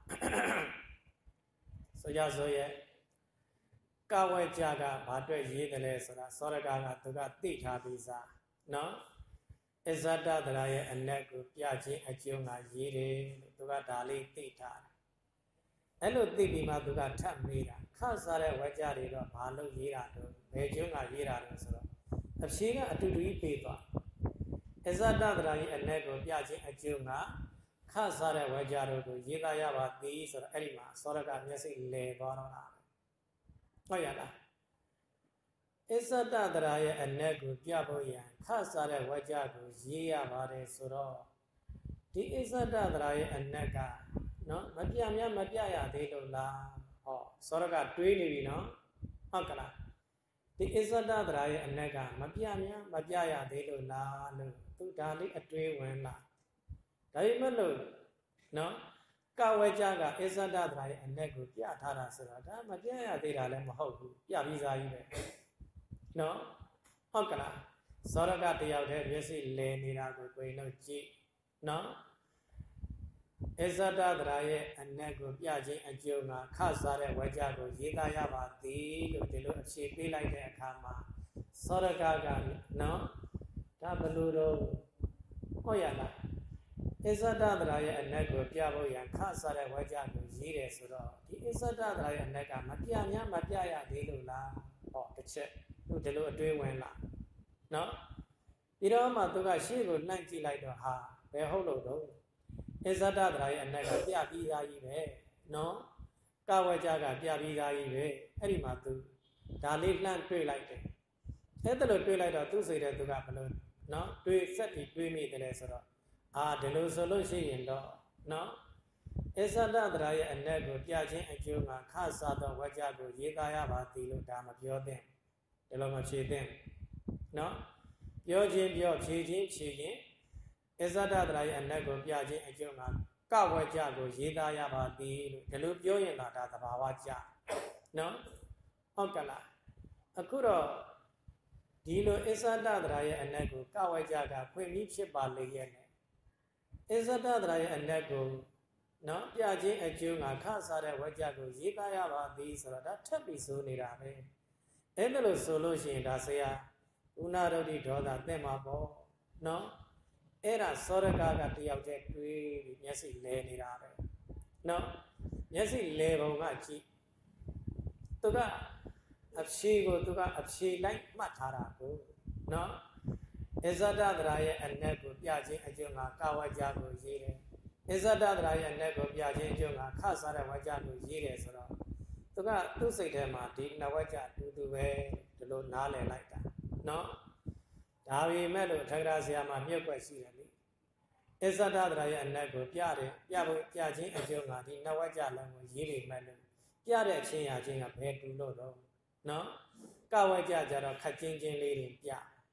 ဆိုကြဆိုရဲ့ကဝဲကြကဘာအတွက်ရေးတယ်လဲဆိုတာသောရကသူကသိထားပြီးသားနော်အစ္ဆဒတရာရဲ့အနက်ကိုပြခြင်းအကျိုးကရေးတယ်လို့သူကဒါလေးသိထားတယ်အဲ့လိုသိပြီးမှသူကထပ်မေးတာခစားတဲ့ဝကြတွေတော့ဘာလို့ရေးတာတော့ဘယ်ကျုံးကရေးတာလဲဆိုတော့အဖြေကအတူတူကြီးပေးသွားအစ္ဆဒတရာရဲ့အနက်ကိုပြခြင်းအကျိုးကခစားတဲ့ဝကြတို့ကိုရေးသားရပါသည်ဆိုတော့အဲ့ဒီမှာသောရကမျက်စိလဲသွားတော့တာဟုတ်ရလားအစ္ဆဒတရာရဲ့အနက်ကိုပြဖို့ရန်ခစားတဲ့ဝကြကိုရေးရပါတယ်ဆိုတော့ဒီအစ္ဆဒတရာရဲ့အနက်ကနော်မပြများမပြရသေးလို့လားဟောသောရကတွေးနေပြီနော်ဟုတ်ကလားဒီအစ္ဆဒတရာရဲ့အနက်ကမပြများမပြရသေးလို့လားလို့သူဒါလေးအတွေးဝင်လာဒါပေမဲ့လို့နော်ကဝဲကြကအစ္ဆဒတရာရဲ့အနက်ကိုပြထားတာဆိုတော့ဒါမပြရသေးတာလည်းမဟုတ်ဘူးပြပြီးသားကြီးပဲနော်ဟုတ်ကလားသောရကတယောက်တည်းမျက်စိလဲနေတာကိုကိုယ်လုံးကြည့်နော်အစ္ဆဒတရာရဲ့အနက်ကိုပြခြင်းအကျိုးကခစားတဲ့ဝကြကိုရေးသားရပါသည်လို့ဒီလိုအဖြေပေးလိုက်တဲ့အခါမှာသောရကနော်ဒါဘလို့တော့ဟုတ်ရလားအစ္ဆဒတရာရဲ့အနက်ကိုပြဖို့ရန်ခစားတဲ့ဝကြကိုရေးတယ်ဆိုတော့ဒီအစ္ဆဒတရာရဲ့အနက်ကမပြများမပြရသေးလို့လားဟောတစ်ချက်သူဒီလိုအတွေးဝင်လာနော်ပြီးတော့မှသူကရှေ့ကိုနှိုက်ကြည့်လိုက်တော့ဟာဘယ်ဟုတ်လို့တော့အစ္ဆဒတရာရဲ့အနက်ကပြပြီးသားကြီးပဲနော်ကဝကြကပြပြီးသားကြီးပဲအဲ့ဒီမှာသူဒါလေးလှမ်းတွေးလိုက်တယ်အဲ့ဒါလိုတွေးလိုက်တော့သူ့စိတ်ထဲသူကဘလို့နော်တွေးစက်ပြီးတွေးမိတယ်ဆိုတော့ဒီလိုဆိုလို့ရှိရင်တော့နော်အစ္ဆဒတရာရဲ့အနက်ကိုပြခြင်းအကျိုးကခစားသောဝကြကိုရေးသားရပါသည်လို့ဒါမပြောသင့်ဒီလိုမဖြေသင့်နော်ပြောခြင်းပြောဖြေခြင်းဖြေခြင်းအစ္ဆဒတရာရဲ့အနက်ကိုပြခြင်းအကျိုးကဝကြကိုရေးသားရပါသည်လို့ဒီလိုပြောရင်ဒါသဘာဝကြနော်ဟုတ်ကလားအခုတော့ဒီလိုအစ္ဆဒတရာရဲ့အနက်ကိုကဝကြကဖွင့်ပြီးဖြစ်ပါလေရဲ့နဲ့အစ္ဆဒတရာရဲ့အနက်ကိုနော်ပြခြင်းအကျိုးကခစားတဲ့ဝကြကိုရေးသားရပါသည်ဆိုတော့ဒါထပ်ပြီးဆိုနေတာပဲအဲ့ဒါလို့ဆိုလို့ရှိရင်ဒါဆရာဥနာရုဒ္ဓိဒေါသသင်မှာပေါ့နော်အဲ့ဒါသောရကတယောက်တည်းတွေးပြီးမျက်စိလဲနေတာပဲနော်မျက်စိလဲပုံကကြည့်သူကအဖြေကိုသူကအဖြေလိုက်မှတ်ထားတာကိုနော်အစ္ဆဒတရာရဲ့အနက်ကိုပြခြင်းအကျိုးကကဝကြကိုရေးတယ်အစ္ဆဒတရာရဲ့အနက်ကိုပြခြင်းအကျိုးကခစားတဲ့ဝကြကိုရေးတယ်ဆိုတော့သူကသူ့စိတ်ထဲမှာဒီနဝကြတူတူပဲဒီလိုနားလည်လိုက်တာနော်ဒါပေမဲ့လို့ထက္ကရာဆရာမှာမြုပ်ွက်ရှိတယ်လေအစ္ဆဒတရာရဲ့အနက်ကိုပြခြင်းအကျိုးကဒီနဝကြလုံးကိုရေးလိမ့်မယ်လို့ပြတဲ့အချင်းရာချင်းကဘယ်တူလို့တော့နော်ကဝကြကြတော့ခက်ချင်းချင်းလေးတွေပြ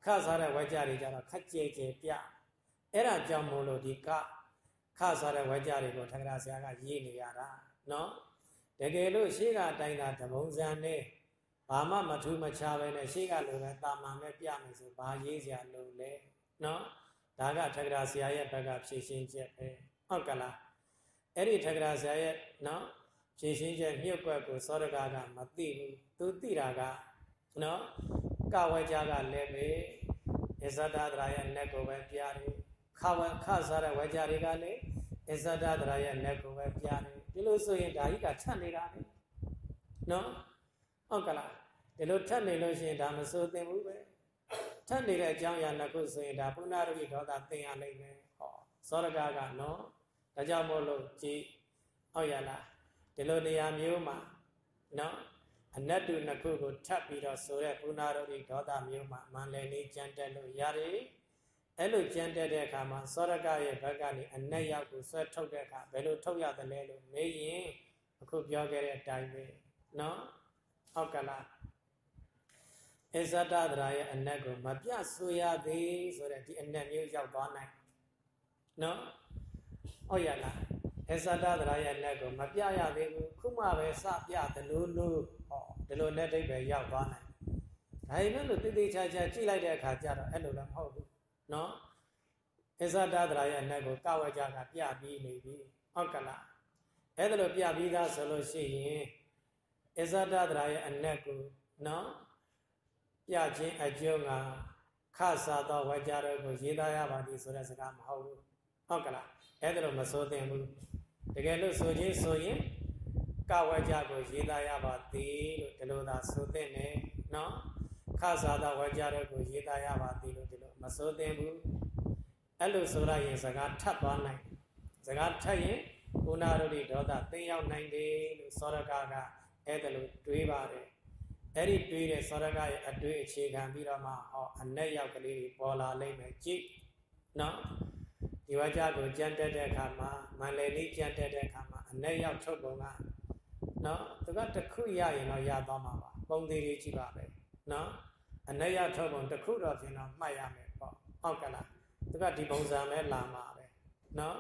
Khasara Wajari Jara Kache Pia Era Jamolo di Ka Khasara Wajari go Tagrasiaga Yini Yara no Degelo Shiga Daina Tabonzane Bama Matuma Chavene Shiga Luna Tamame Piamis Bayizia Lule no Daga Tagrasia Baga Chishin Jepe Onkala Eri Tagrasia no Chishin Jet Yuko Sodaga Mati Tutiraga no Kawajaga Lebe Ezada Draya Neko Piari Kawa Kazara Wajarigale Ezada Draya Neko Piari Diluso in Daika Tanirani no Onkala Dilu Tanilushin Damaso de Mube Tanira Jaya Nakuso in Dapunari Doda thing and Soragaga no Tajamolo G Oyala Dilonia Muma no Anatu Nakugo Tapira Sore Punari Doda Muma Manleni Gentelu Yari Elu Gentle Kama Soragaya Bagani and Nayaku Sweatodeka Belu Toya the Lelu May Cook Yogere Dive no Okala Ezada Draya and Nego Mapia Suya de so that the end of Yabana no Oyala Ezada Draya Nego Mapia de Kuma Sapia the Lulu the Lunete Yabana. I know the Chacha Chila de Kajara and Hobu no Ezada Draya Nego Kawajaga Pia B maybe Okala Edelo Pia Vida Solo Shi Ezada Draya and Nego no Yajin Ajonga Casa the Wajara Yidaya Badi Surasagam How Okala Edelo Masotem again Soji Soyin Kawajago Yidaya Badi Teluda Sutene no Casa the Wajara Yidaya Badi Masotem Elu Sura is a got tap on night. Zagat Tayin Unarudi Doda Thea 90 Soragaga Edelu Duibare Eri Dui Soraga a Dui Chigan Virama or a Nayakali Bola Lame Jeep no Iwajago Jante de Kama Maleni Jante de Kama a Nayak Tobonga no the got the Kuya in a Yabama Bondi Chibabe no a Nayak Tobon the Kuda in a Miami Okala the got the Bozame Lama no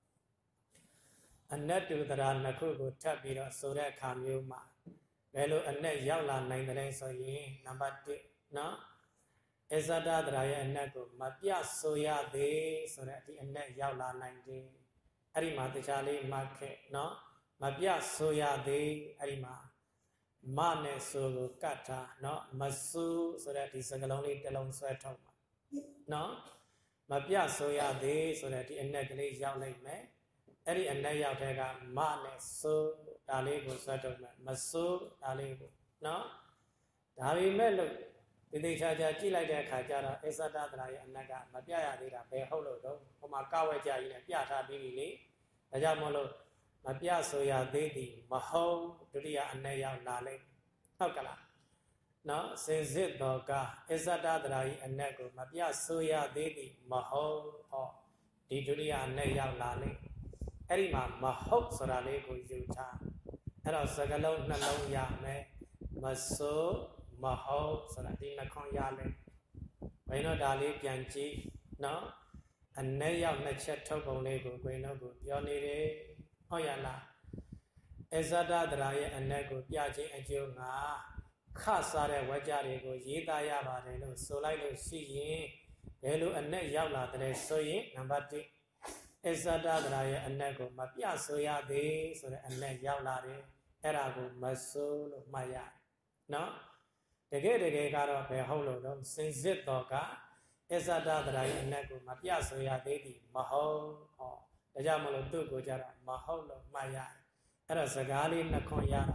a net to the Nakugo Tabira Sura Kamuma Velo a net Yala 9 so ye number 2 no Ezada Draya Nago Mapia Soya de so that the net Yala 90 Arima the Charlie Market no Mapia Soya de Arima Mane Sogo Kata no Masu so that is a lonely Telon Sweatom no Mapia Soya de so that the net Yala me Eri and Nayatega Mane so Dalego Saturn Maso Dalego no Dari Melo the Chaja Chila de Kajara Esada and Naga Mapia de Beholo Omakawa Jai Piata Bili Ajamolo Mapia Soya Dedi Maho Duria and Naya Nale Okala no says it Doga Esada and Nego Mapia Soya Dedi Maho or Diduria and Naya Nale Erima Mahok Soralego Yuta. Ero Sagalo Nalo Yame Maso Maho Soratina Konyale. Bueno Dali Pianchi no and Naya Mecha Togo Lego Gueno Yonire Oyala Ezada Draya and Nego Piaji and Jonga Kasare Wajarego Yida Yabare Solino Siyin Elu and Ne Yala the Soyin number 2 Ezada Draya and Nego Mapia Soya de so that and then Yalari Erago Maso Maya no the gate got up a holo since it doga Ezada Draya and Nego Mapia Soya de Maho or the Jamalo Dugo Jara Maholo Maya Era Sagali Nakonyana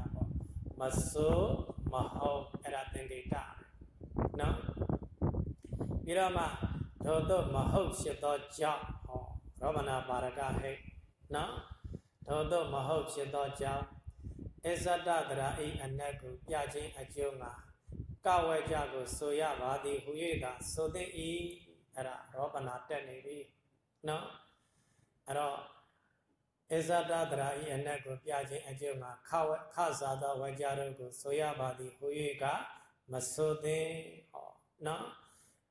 Maso Maho Era Tengita no Irama Toto Maho Shito Jam Romana Baraka He no Toto Mahok Shitoja Ezada Drai and Nego Yajin Ajunga Kawajago Soya Vadi Huyeda so de E era Robana Teneri no Ero Ezada Drai and Nego Yajin Ajunga Kazada Wajago Soya Vadi Huyega Masode no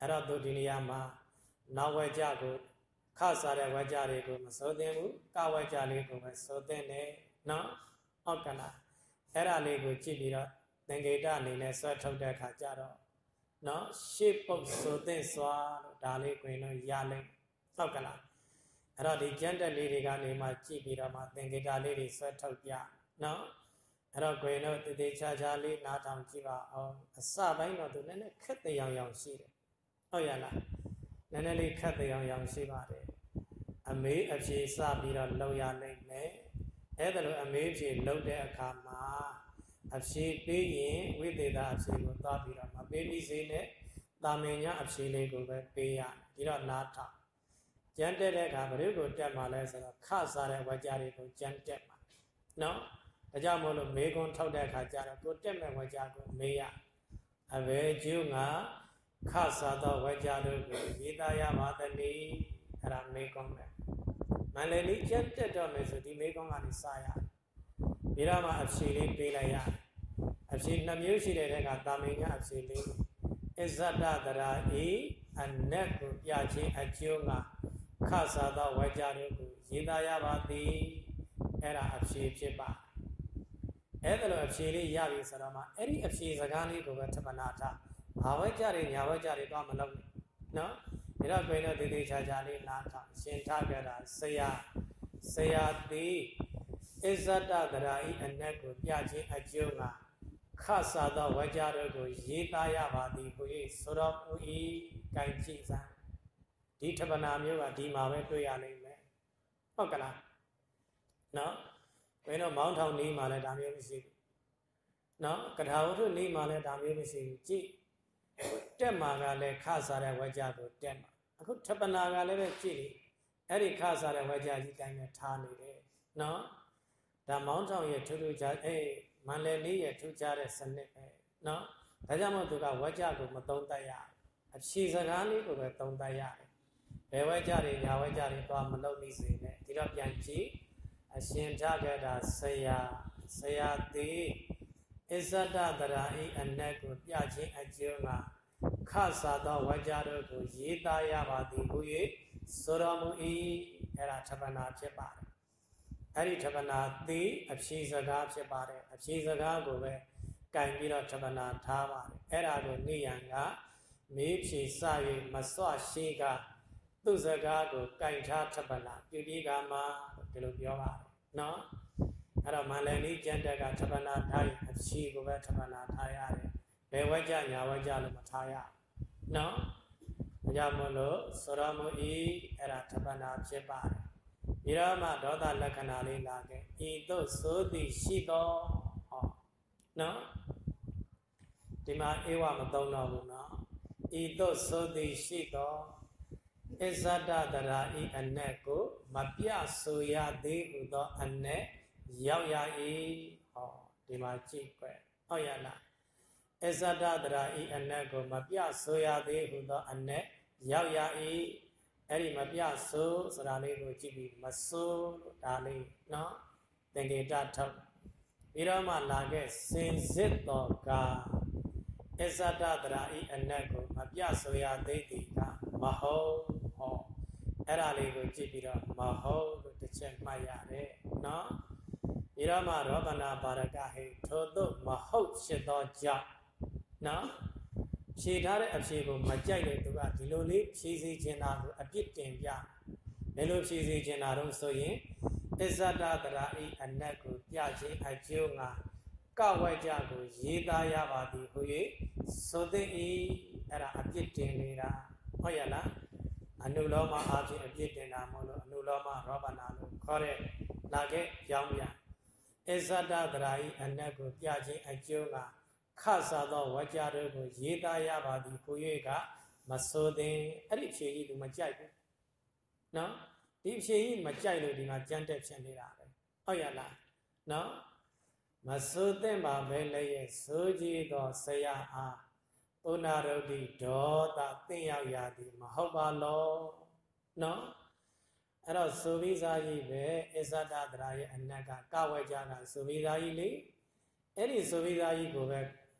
အဲ့တော့သူဒီနေရာမှာနောက်ဝဲကြကိုခစားတဲ့ဝဲကြတွေကိုမစိုးသင့်ဘူးကဝဲကြလေးကိုပဲစိုးသင့်တယ်နော်ဟုတ်ကလားအဲ့ဒါလေးကိုကြည့်ပြီးတော့သင်္ကေတအနေနဲ့ဆွဲထုတ်တဲ့အခါကျတော့နော်ရှေ့ပုတ်စိုးသင့်စွာလို့ဒါလေးကိုရင်တော့ရလိမ့်ဟုတ်ကလားအဲ့တော့ဒီကျမ်းတက်လေးတွေကနေမှကြည့်ပြီးတော့မှသင်္ကေတလေးတွေဆွဲထုတ်ပြနော်အဲ့တော့ကိုရင်တို့တည်တည်ချာချာလေးနားထောင်ကြည့်ပါအောင်အစပိုင်းတော့သူနည်းနည်းခက်တဲ့ရောင်ရှိတယ်ဟုတ်ရလားနည်းနည်းလေးခက်တဲ့ရောင်ရှိပါတယ်အမေးအဖြေစပြီးတော့လောက်ရနိုင်မယ်အဲ့ဒါလိုအမေးအဖြေလောက်တဲ့အခါမှာအဖြေပေးရင်ဝိသေသအဖြေကိုသွားပြီးတော့မပေးပြီးစေနဲ့တာမင်ညာအဖြေလေးကိုပဲပေးရဒီတော့နားထောင်ကျန်တဲ့အခါဘယ်လိုကိုတက်မှာလဲဆိုတော့ခစားတဲ့ဝါကြတွေကိုကျန်တက်မှာနော်ဒါကြောင့်မို့လို့မေကွန်ထောက်တဲ့အခါကျတော့ကိုတက်မဲ့ဝါကြကိုမေးရအဘယ်ကျိုးငါခစားသောဝါကြတို့ကိုရေးသားရပါသနည်းအဲ့ဒါမေကွန်ပဲမန္တလေးကျန်တက်တော့မယ်ဆိုဒီမေကွန်ကနေစရပြီးတော့မှအဖြေလေးပေးလိုက်ရအဖြေ2မျိုးရှိတဲ့ကတာမင်ညာအဖြေလေးအစ္ဆဒတရာဤအနက်ကိုပြခြင်းအကျိုးငါခစားသောဝါကြတို့ကိုရေးသားရပါသည်အဲ့ဒါအဖြေဖြစ်ပါအဲ့ဒါလိုအဖြေလေးရပြီဆိုတော့မှအဲ့ဒီအဖြေစကားလေးကိုပဲထပ်မနာထားဘာဝဲကြတွေညာဝဲကြတွေတော့မလုပ်နဲ့နော်ဒါတော့ကိုယ်တော့တည်တည်ချာချာလေးနားထောင်ရှင်ထားကြတာဆရာသည်အစ္ဆဒတရာဤအနက်ကိုပြခြင်းအကျိုးငါခစားသောဝါကြတို့ကိုရေးသားရပါသည်ကို၏ဆိုတော့ဦးဤကံကြည့်စမ်းဒီထပ်မနာမျိုးကဒီမှာပဲတွေ့ရလိမ့်မယ်ဟုတ်ကလားနော်ဘယ်တော့မောင်းထောင်နေမှလည်းဒါမျိုးမရှိဘူးနော်ကထာဝတ္ထုနေမှလည်းဒါမျိုးမရှိဘူးကြည့်တက်မှာကလည်းခစားတဲ့ဝါကြကိုတက်မှာအခုထပ်ပနာကလည်းပဲကြည့်လေအဲ့ဒီခစားတဲ့ဝါကြကြီးတိုင်းနဲ့ထားနေတယ်နော်ဒါမောင်းထောင်ရဲ့ထူးထူးခြားမန္တလေးရဲ့ထူးခြားတဲ့စနစ်ပဲနော်ဒါကြောင့်မို့သူကဝါကြကိုမသုံးတတ်ရအဖြေစကားလေးကိုပဲသုံးတတ်ရတယ်ဘယ်ဝါကြတွေညာဝါကြတွေတော့မလုပ်နေစေနဲ့ဒီတော့ပြန်ကြည့်အရှင်ထားကြတာဆရာသည်အစ္ဆဒတရာဤအနက်ကိုပြခြင်းအကျိုးငါခစားသောဝါကြတို့ကိုရေးသားရပါသည်ဟု၍ဆိုတော်မူ၏အဲ့ဒါထပ်ပနာဖြစ်ပါတယ်အဲ့ဒီထပ်ပနာသည်အဖြေစကားဖြစ်ပါတယ်အဖြေစကားကိုပဲကင်ပြီးတော့ထပ်ပနာထားပါတယ်အဲ့ဒါကိုနေရန်ကမေးဖြေစ၍မစွရှိကသူ့စကားကိုကင်ထားထပ်ပနာပြုပြီးကမှဒီလိုပြောပါတယ်နော်အဲ့တော့မန္တလေးကျန်တက်ကထပ်ပနာထားရင်အဖြေကိုပဲထပ်ပနာထားရတယ်ဘယ်ဝါကြညာဝါကြလို့မထားရနော်ဒါကြောင့်မို့လို့ဆိုရမူဤအဲ့ဒါထပ်ပနာဖြစ်ပါတယ်ပြီးတော့မှဒေါသလက္ခဏာလေးလာခဲ့ဤသို့ဆိုသည်ရှိတော်ဟောနော်ဒီမှာဧဝမသုံးတော့ဘူးနော်ဤသို့ဆိုသည်ရှိတော်အစ္ဆဒတရာဤအနက်ကိုမပြဆိုရသေးဟုသောအနက်ရောက်ရ၏ဟောဒီမှာကြည့်ကွယ်ဟုတ်ရလားအစ္ဆဒတရာဤအနက်ကိုမပြဆိုရသေးဟုသောအနက်ရောက်ရ၏အဲ့ဒီမပြဆိုဆိုတာလေးကိုကြည့်ပြီးမဆိုလို့ဒါလေးနော်သင်္ကေတထုတ်ပြီးတော့မှလာခဲ့စင်စစ်တော်ကအစ္ဆဒတရာဤအနက်ကိုမပြဆိုရသေးသည်ကမဟုတ်ဟောအဲ့ဒါလေးကိုကြည့်ပြီးတော့မဟုတ်လို့တစ်ချက်မှတ်ရတယ်နော်ပြီးတော့မှရောပနာပါရကဟိထို့သို့မဟုတ်ဖြစ်သောကြောင့်နော်ဖြေထားတဲ့အဖြေကိုမကြိုက်တဲ့သူကဒီလိုလေးဖြေစီခြင်းတာကိုအပြစ်တင်ပြဘယ်လိုဖြေစီခြင်းတာတော့ဆိုရင်အစ္ဆဒတရာဤအနက်ကိုပြခြင်းအကျိုးငါကဝဲကြကိုရေးသားရပါသည်ဟု၍ဆိုသည်ဤအဲ့ဒါအပြစ်တင်နေတာဟုတ်ရလားအနုလောမအားဖြင့်အပြစ်တင်တာမဟုတ်လို့အနုလောမရောပနာလို့ခေါ်တဲ့လာခဲ့ကြောင်းပြအစ္ဆဒတရာဤအနက်ကိုပြခြင်းအကျိုးငါခစားသောဝါကြတို့ကိုရေးသားရပါသည်ကို၍ကမဆိုသင်အဲ့ဒီဖြေကြီးသူမကြိုက်ဘူးနော်ဒီဖြေကြီးမကြိုက်လို့ဒီမှာကြမ်းတက်ဖြစ်နေတာပဲဟုတ်ရလားနော်မဆိုသင်ပါပဲလည်းရဲ့ဆိုကြည်သောဆရာအားဥနာရုဒ္ဓိဒေါသသင်ရောက်ရသည်မဟုတ်ပါလောနော်အဲ့တော့ဆိုပြီးသားကြီးပဲအစ္ဆဒတရာရဲ့အနက်ကကဝဲကြတာဆိုပြီးသားကြီးလေအဲ့ဒီဆိုပြီးသားကြီးကိုပဲ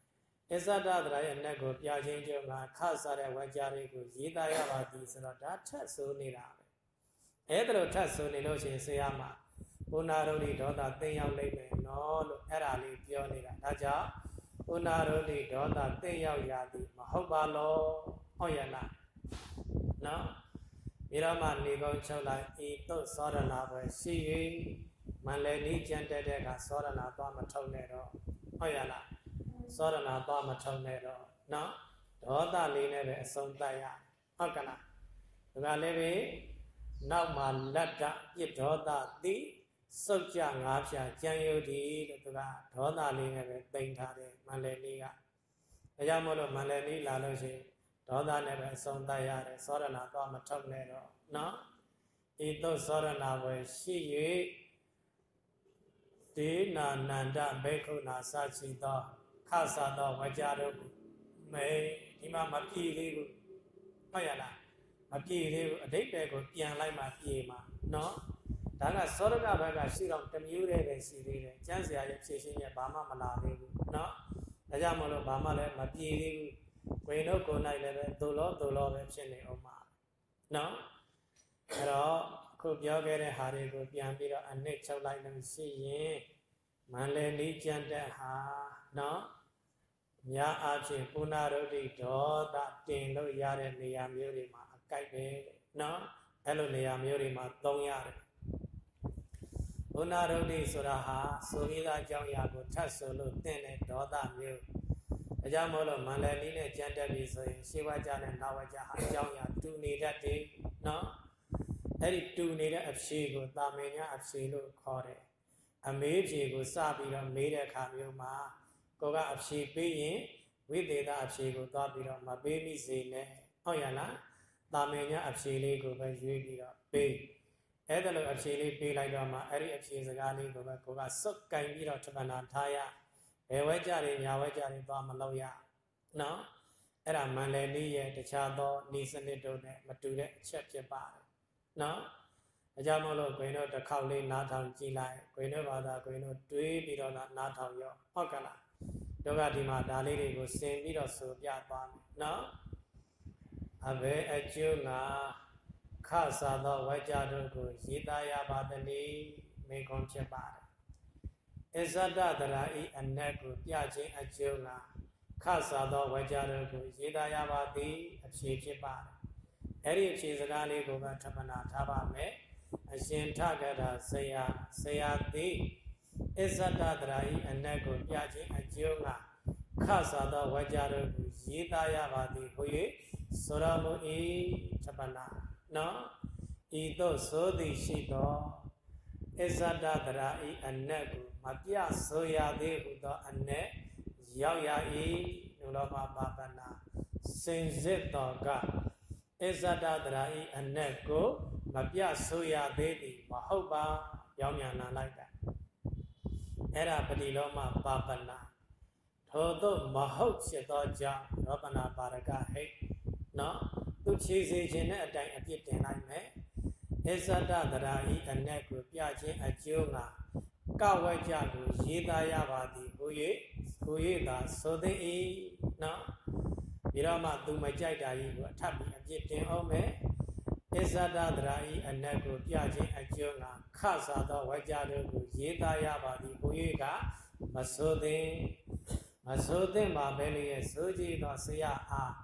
Isada and Nego, Piagin Jonga, Casa, Wajari, Yida Yavati, Sonata, Tatsuni. Edro Tatsuni Noshi Sayama, Unaroli Dota, Thea Lame, no, Erali, Pionira, Naja, Unaroli Dota, Thea Yadi, Mahobalo, Oyana. No, Mirama Nigo Chola, Ito Sorana, she, Maleni Gentedeka, Sorana, Dama Tonero, Oyana. Sorana Dama Tonero, no, Dota Lene, Sondaya, Okana. Galevi, now my letter, yet Dota, the Soja Napia, Janu, Dota Lene, Bentade, Malenia. A Yamono Maleni Laloji, Dota never Sondaya, Sorana Dama Tonero, no, Ito Sorana, she, Dina Nanda, Bekuna, Sachi, Casa, Wajaro, May, Ima Maki, Mayana, Maki, a day bag of Pian Lima Piema, no? Danga Sorga Baga, she on the Mure and Siri, Chancy, I am chasing a Bama Malawi, no? The Yamolo Bama, Maki, Queno Kona 11, Dolo, Chene Oma, no? Hello, could you get a Harry, good Yambira, and nature like them see, Malay Janda Ha, no? Ya Archie Punarodi, Dota, Tingo Yare, Nia Murima, Kaipe, no, Elonia Murima, Donyare. Punarodi Suraha, Surida Joyago, Tassolo, Tene, Dota Mur. A Jamolo, Malalina, Jandavis, Shivajan, and Nawaja, Joya, 2 need that day, no? Every 2 need a Shigo, Damania, Absolute Core. A major Sabi, made a Kamuma. Goga of sheep being with the Abshigo Dabira, my baby Zine, Oyana, Damania Abshili go by Julia, Bay. Edelo Abshili be like Dama, Eri Abshizagani go by Goga, so kind of Tabanataya, Ewajari, Yawajari, Bamaloya. No, Era Malenia, the Chado, Nisan Done, Matude, check your bar. No, a Jamolo, Gueno, the Cowley, Natal, Gila, Gueno, Gueno, 2 bidon, Natal, Okala. Dogadima Dali was same video so Yaban. No? Abe a Juna Casa the Wajadu, Yidaya Badani, make on Chebad. Ezada that I and Neku, Yaji a Juna Casa the Wajadu, Yidaya Badi, a Chibad. Eri Chizagani go back to Manataba me, a Shin Tagada, say thee. Ezada Drai and Nego Yaji and Juna Casa the Wajaro Yidaya Vadi Huye Soramu E Tabana no Ito Sodi Shido Ezada Drai and Nego Mapia Soya de Hudo and Ne Yaya E Nulama Babana Sinzit Doga Ezada Drai and Nego Mapia Soya de Mahoba Yamyana like that. Era Padiloma Babana. Todo Mahok Shetoja, Robana Baraka Hay. No, to cheese in a day a bit in I may. Ezada Drai and Neku Piaji a Juna. Kawajagu, Yidayavadi, Huye, da so they e. No, Virama do my Jada, you tap a bit in Ome. Ezada Drai and Neku Piaji a Juna. Casa the Wajadu, Yidaya Badi, Huyega, Masode, Mabeli, Suji, Nosia,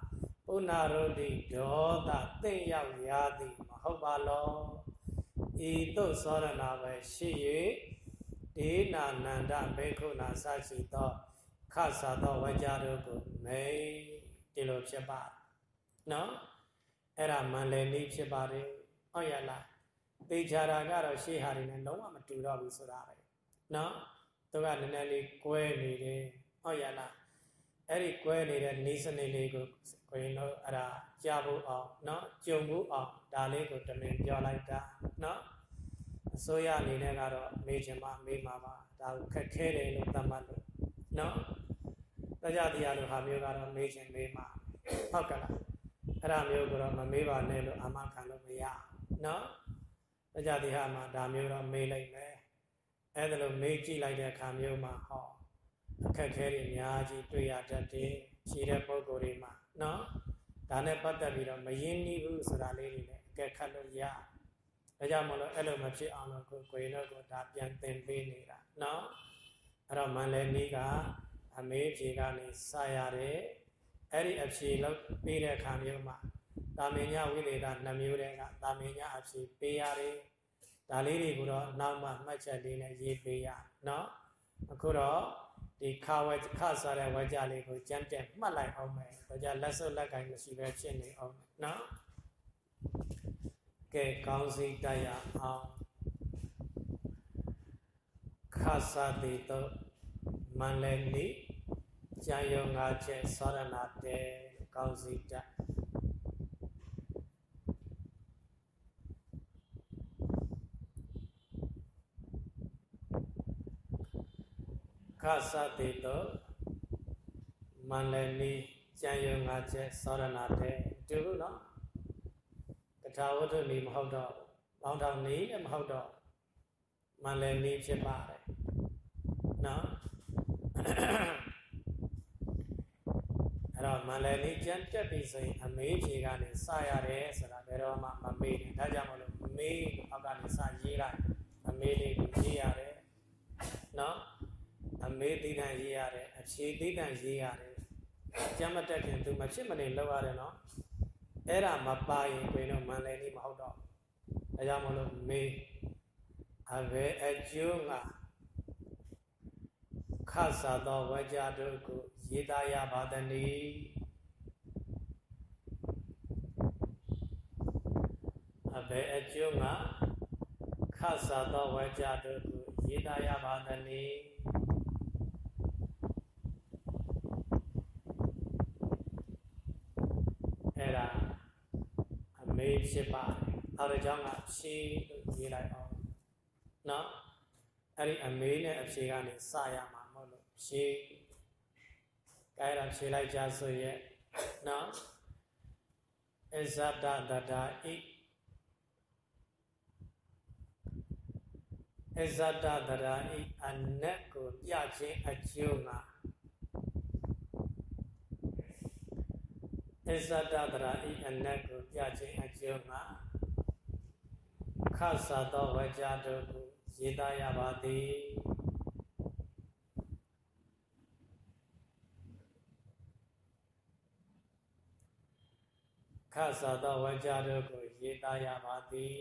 Unarodi, Doda, Teya Yadi, Mahobalo, Ito Sorana, she, Dina Nanda, Bekuna, Sachi, Casa the Wajadu, May, Dilo Cheba. No? Era Maleni Chebari, Oyala. They Jaraga, she had in a no one to Robbie Sodari. No, to got an early query, Oyana. Eric query and Nisan illegal, Queno, Jabu or no, Jomu or Dalego to make your like that. No, Soya Linegaro, Major Mama, Dal Kakele, Tamando. No, the Yadiano Hamugaro, Major Mema. Hokala. Ramugro, Mamiva, Nelo, Amakano, no. The Jadihama, Damura, Malay, Edelo, Meiji like their Kamuma Hall. အခက်ခဲတွေအများကြီးတွေ့ရတတ်တယ်ဖြေတဲ့ပုံကိုယ်တွေမှာနော်ဒါနဲ့ပတ်သက်ပြီးတော့မရင်းနှီးဘူးဆိုတာလေးတွေလည်းအကဲခတ်လို့ရဒါကြောင့်မလို့အဲ့လိုမဖြစ်အောင်လို့ကိုယ်တော့ကိုဒါပြန်သင်ပေးနေတာနော်အဲ့တော့မန္လဲနီးကအမေးဖြေကနေစရတယ်အဲ့ဒီအဖြေလို့ပေးတဲ့အခါမျိုးမှာတာမင်ညဝိသေသ2မျိုးတည်းကတာမင်ညအဖြေပေးရတယ်ဒါလေးတွေကိုတော့နောက်မှမှတ်ချက်လေးနဲ့ရေးပေးရနော်အခုတော့ဒီခစားတဲ့ဝါကြလေးကိုကြမ်းတက်မှတ်လိုက်အောင်မယ်ဒါကြလက်စွပ်လက်ကင်မရှိပဲဖြစ်နေအောင်နော်ကဲကောင်းစီတိုက်ရအောင်ခစားတဲ့တော့မန္လဲနီကျန်ရုံ5ချက်စောရဏတေကောင်းစီတိုက်ခစားတဲ့တော့မန္လဲနီကျန်ရုံ5ချက်စောရဏတေတူလို့နော်ကထာဝတ္ထုနေမဟုတ်တော့ပေါင်းထောင်နေလည်းမဟုတ်တော့မန္လဲနီဖြစ်ပါတယ်နော်အဲ့တော့မန္လဲနီကျန်တက်ပြီဆိုရင်အမေးဖြေကနေစရတယ်ဆိုတာဘယ်တော့မှမမေးနဲ့ဒါကြောင့်မလို့အမေးအောက်ကနေစရေးလိုက်အမေးလေးကိုရေးရတယ်နော်အမေးတိတန်ရေးရတယ်အဖြေတိတန်ရေးရတယ်ကျမ်းမတက်ခင်သူမဖြစ်မနေလောက်ရတယ်နော်အဲ့ဒါမပါရင်ကိုယ်တော့မန္လဲနီမဟုတ်တော့ဒါကြောင့်မလို့မေးအဘယ်အကျိုးငါခစားသောဝကြတို့ကိုရေးသားရပါသနည်းအဘယ်အကျိုးငါခစားသောဝကြတို့ကိုရေးသားရပါသနည်းအဲ့ဒါအမေးဖြစ်ပါတယ်အဲ့ဒါကြောင့်ကဖြေလို့ရေးလိုက်အောင်နော်အဲ့ဒီအမေးနဲ့အဖြေကနေစရမှာမဟုတ်လို့ဖြေကြိုင်ရဖြေလိုက်ကြဆိုရဲ့နော်အဇဒတတာဣအဇဒတတာဣအနက်ကိုပြခြင်းအကျိုးငါအဇဒတတာဣအနက်ကိုပြခြင်းအကျိုးငါခစားသောဝကြတို့ကိုရေးသားရပါသည်ခစားသောဝကြတို့ကိုရေးသားရပါသည်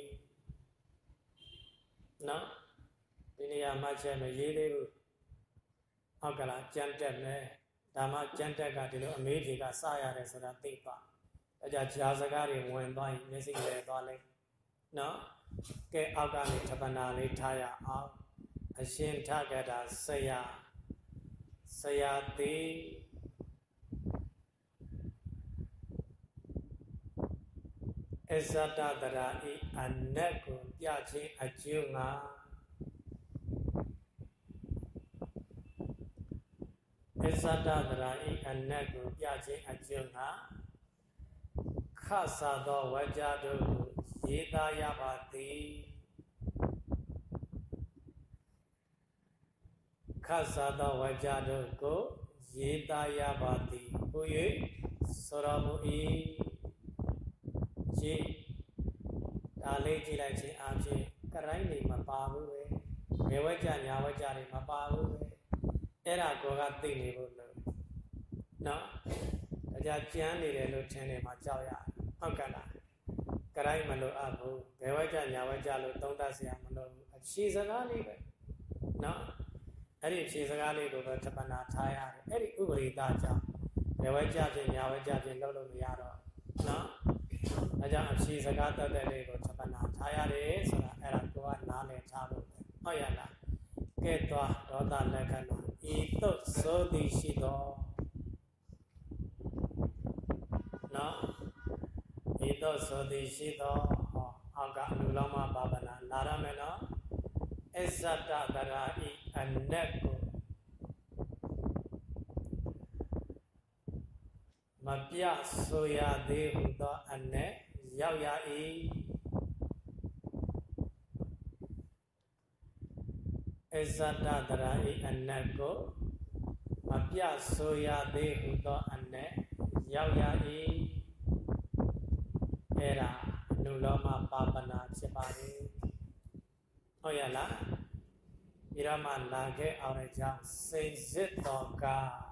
နော်ဒီနေရာမှာချက်မရေးသေးဘူးဟုတ်ကလားကြမ်းတက်မယ်ဒါမှကြမ်းတက်ကဒီလိုအမေးဖြေကစရတယ်ဆိုတာသိပါဒါကြောင့်ဂျာစကားတွေဝင်သွားရင်မျက်စိလဲသွားလိုက်နော်ကဲအောက်ကနေထပနာလေးထားရအောင်အရှင်ထကတာဆရာသည်အဇဒတရာဤအနက်ကိုပြခြင်းအကျိုးငါအဇဒတရာဤအနက်ကိုပြခြင်းအကျိုးငါခစားသောဝကြတို့ကိုရေးသားရပါသည်ခစားသောဝကြတို့ကိုရေးသားရပါသည်ဟူ၍ဆိုတော်မူ၏ကြည့်ဒါလေးကြည့်လိုက်ခြင်းအပြင်ကရိုင်းနေမပါဘူးပဲဘယ်ဝကြညာဝကြတွေမပါဘူးပဲအဲ့ဒါကိုကသိနေဖို့လို့နော်ဒါကြကျမ်းနေတယ်လို့ထင်တယ်မှာကြောက်ရဟုတ်ကဲ့လားကရိုင်းမလို့အပ်ဘူးဘယ်ဝကြညာဝကြလို့သုံးသပ်စရာမလိုဘူးအဖြေစကားလေးပဲနော်အဲ့ဒီဖြေစကားလေးကိုပဲထပ်ပနာထားရတယ်အဲ့ဒီဥပရိသကြောင့်ဘယ်ဝကြဖြင့်ညာဝကြဖြင့်လုပ်လို့မရတော့နော်ဒါကြောင့်အဖြေစကားတက်တဲ့လေးကိုထပ်ပနာထားရတယ်ဆိုတာအဲ့ဒါကိုကနားလည်ထားလို့ဟုတ်ရလားကဲသွားဒေါသလက္ခဏာဤသို့ဆိုသည်ရှိသောနော်ဤသို့ဆိုသည်ရှိသောအောက်ကအလူလောင်းမပါပနာလာရမယ်နော်အဇဒတရာဤအနက်ကိုမပြဆိုရသေးဟုသောအနက်ရောက်ရ၏အဇဒတရာဤအနက်ကို Mapia soya de hudo ane yao e era nuloma papana chipari. Oh ya la irama lage aure jam senzit toka.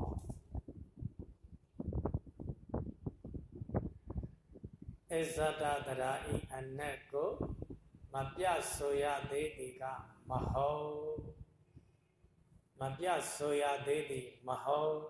Ezada darai aneko mapia soya de diga maho. Mapia soya de di maho.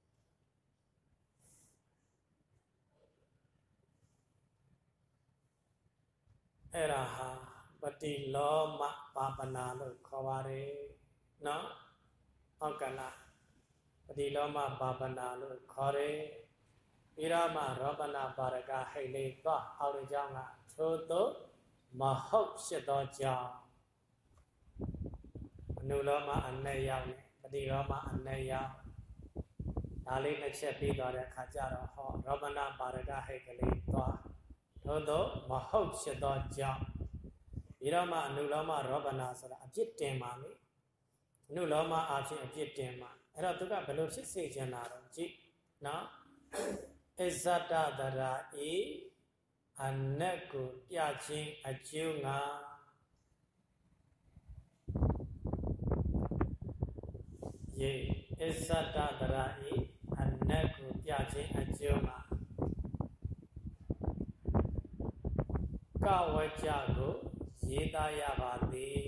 Eraha pati loma papana lo kaware no okala pati loma papana lo kore irama robana baraka haile to aure janga choto mahok shito jang nuloma anne yaw ne pati loma anne yaw dali na chet pi do de kha ja ro ho robana baraka haikale to thodo mahok shito jang irama nuloma robana sora a pit tin ma ni nuloma a pit a pit tin maအဲ့တော့သူကဘယ်လိုဖြစ်စေချင်တာတော့ကြည့်နော်အစ္ဆဒတရာဤအနက်ကိုပြခြင်းအကျိုးငါယေအစ္ဆဒတရာဤအနက်ကိုပြခြင်းအကျိုးငါကဝကြကိုရေးသားရပါသည်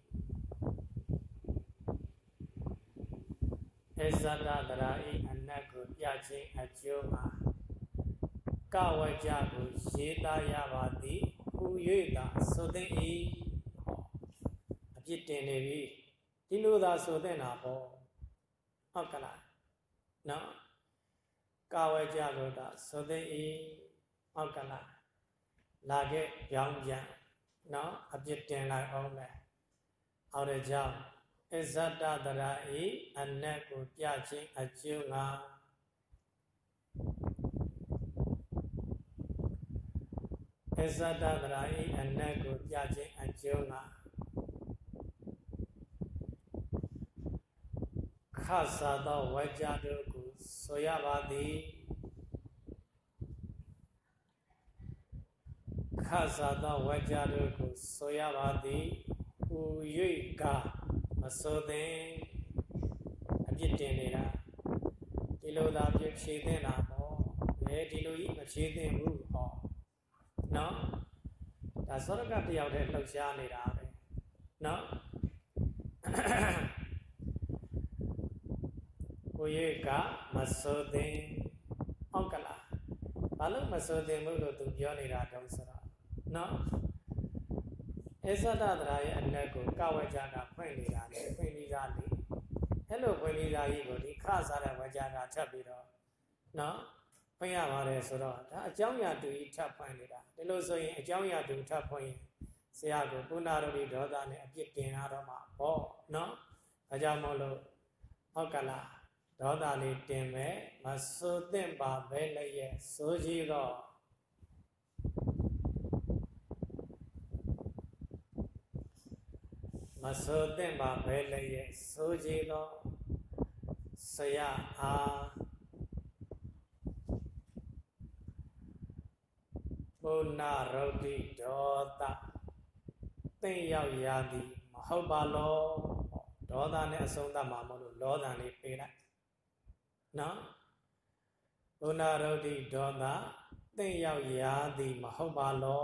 အစ္ဆဒတရာဤအနက်ကိုပြခြင်းအကျိုးငါကဝကြကိုရေးသားရပါသည်ဟူ၍သာဆိုသင့်၏အပြစ်တင်နေပြီဒီလိုသာဆိုသင့်တာပေါ့ဟုတ်ကလားနော်ကဝကြကိုသာဆိုသင့်၏ဟုတ်ကလားလာခဲ့ပြောင်းပြန်နော်အပြစ်တင်လိုက်အောင်မယ်အော်ရကြောင့်အစ္ဆဒတရာဤအနက်ကိုပြခြင်းအကျိုးငါအစ္ဆဒတရာဤအနက်ကိုပြခြင်းအကျိုးငါခဆာသောဝကြတို့ကိုဆိုရပါသည်ခဆာသောဝကြတို့ကိုဆိုရပါသည်ဟူ၍ကမဆိုသင်အပြစ်တင်နေတာဒီလိုသာပြဖြေသင့်တာပေါ့ဘယ်ဒီလိုကြီးမဖြေသင့်ဘူးဟောနော်ဒါသောရကတယောက်တည်းလှုပ်ရှားနေတာပဲနော်ဟူ၍ကမဆိုသင်ဟုတ်ကလားဘာလို့မဆိုသင်ဘူးလို့သူပြောနေတာတုံးဆိုတော့နော်အစ္ဆဒတရာရဲ့အနက်ကိုကဝကြကဖွင့်နေတာလေဖွင့်ပြီးသားလေအဲ့လိုဖွင့်ပြီးသားကြီးကိုဒီခစားတဲ့ဝကြကထပ်ပြီးတော့နော်ဖွင့်ရပါတယ်ဆိုတော့ဒါအကြောင်းအရာတူကြီးထပ်ဖွင့်နေတာဒီလိုဆိုရင်အကြောင်းအရာတူထပ်ဖွင့်ရင်ဆရာကပုဏ္ဏရုပ်ဒီဒေါသနဲ့အပြစ်တင်ရတော့မှာပေါ့နော်ဒါကြောင့်မို့လို့ဟုတ်ကလားဒေါသလေးတင်မယ်မဆိုသင့်ပါပဲလည်းရဲ့ဆိုကြည့်တော့မဆိုသင့်ပါပဲလည်းရဲ့ဆိုကြည့်တော့ဆရာအားပုဏ္ဏရုပ်တိဒေါသသင်ရောက်ရသည်မဟုတ်ပါလောဒေါသနဲ့အဆုံးသတ်မှာမဟုတ်လို့လောသံလေးပေးလိုက်နော်ပုဏ္ဏရုပ်တိဒေါသသင်ရောက်ရသည်မဟုတ်ပါလော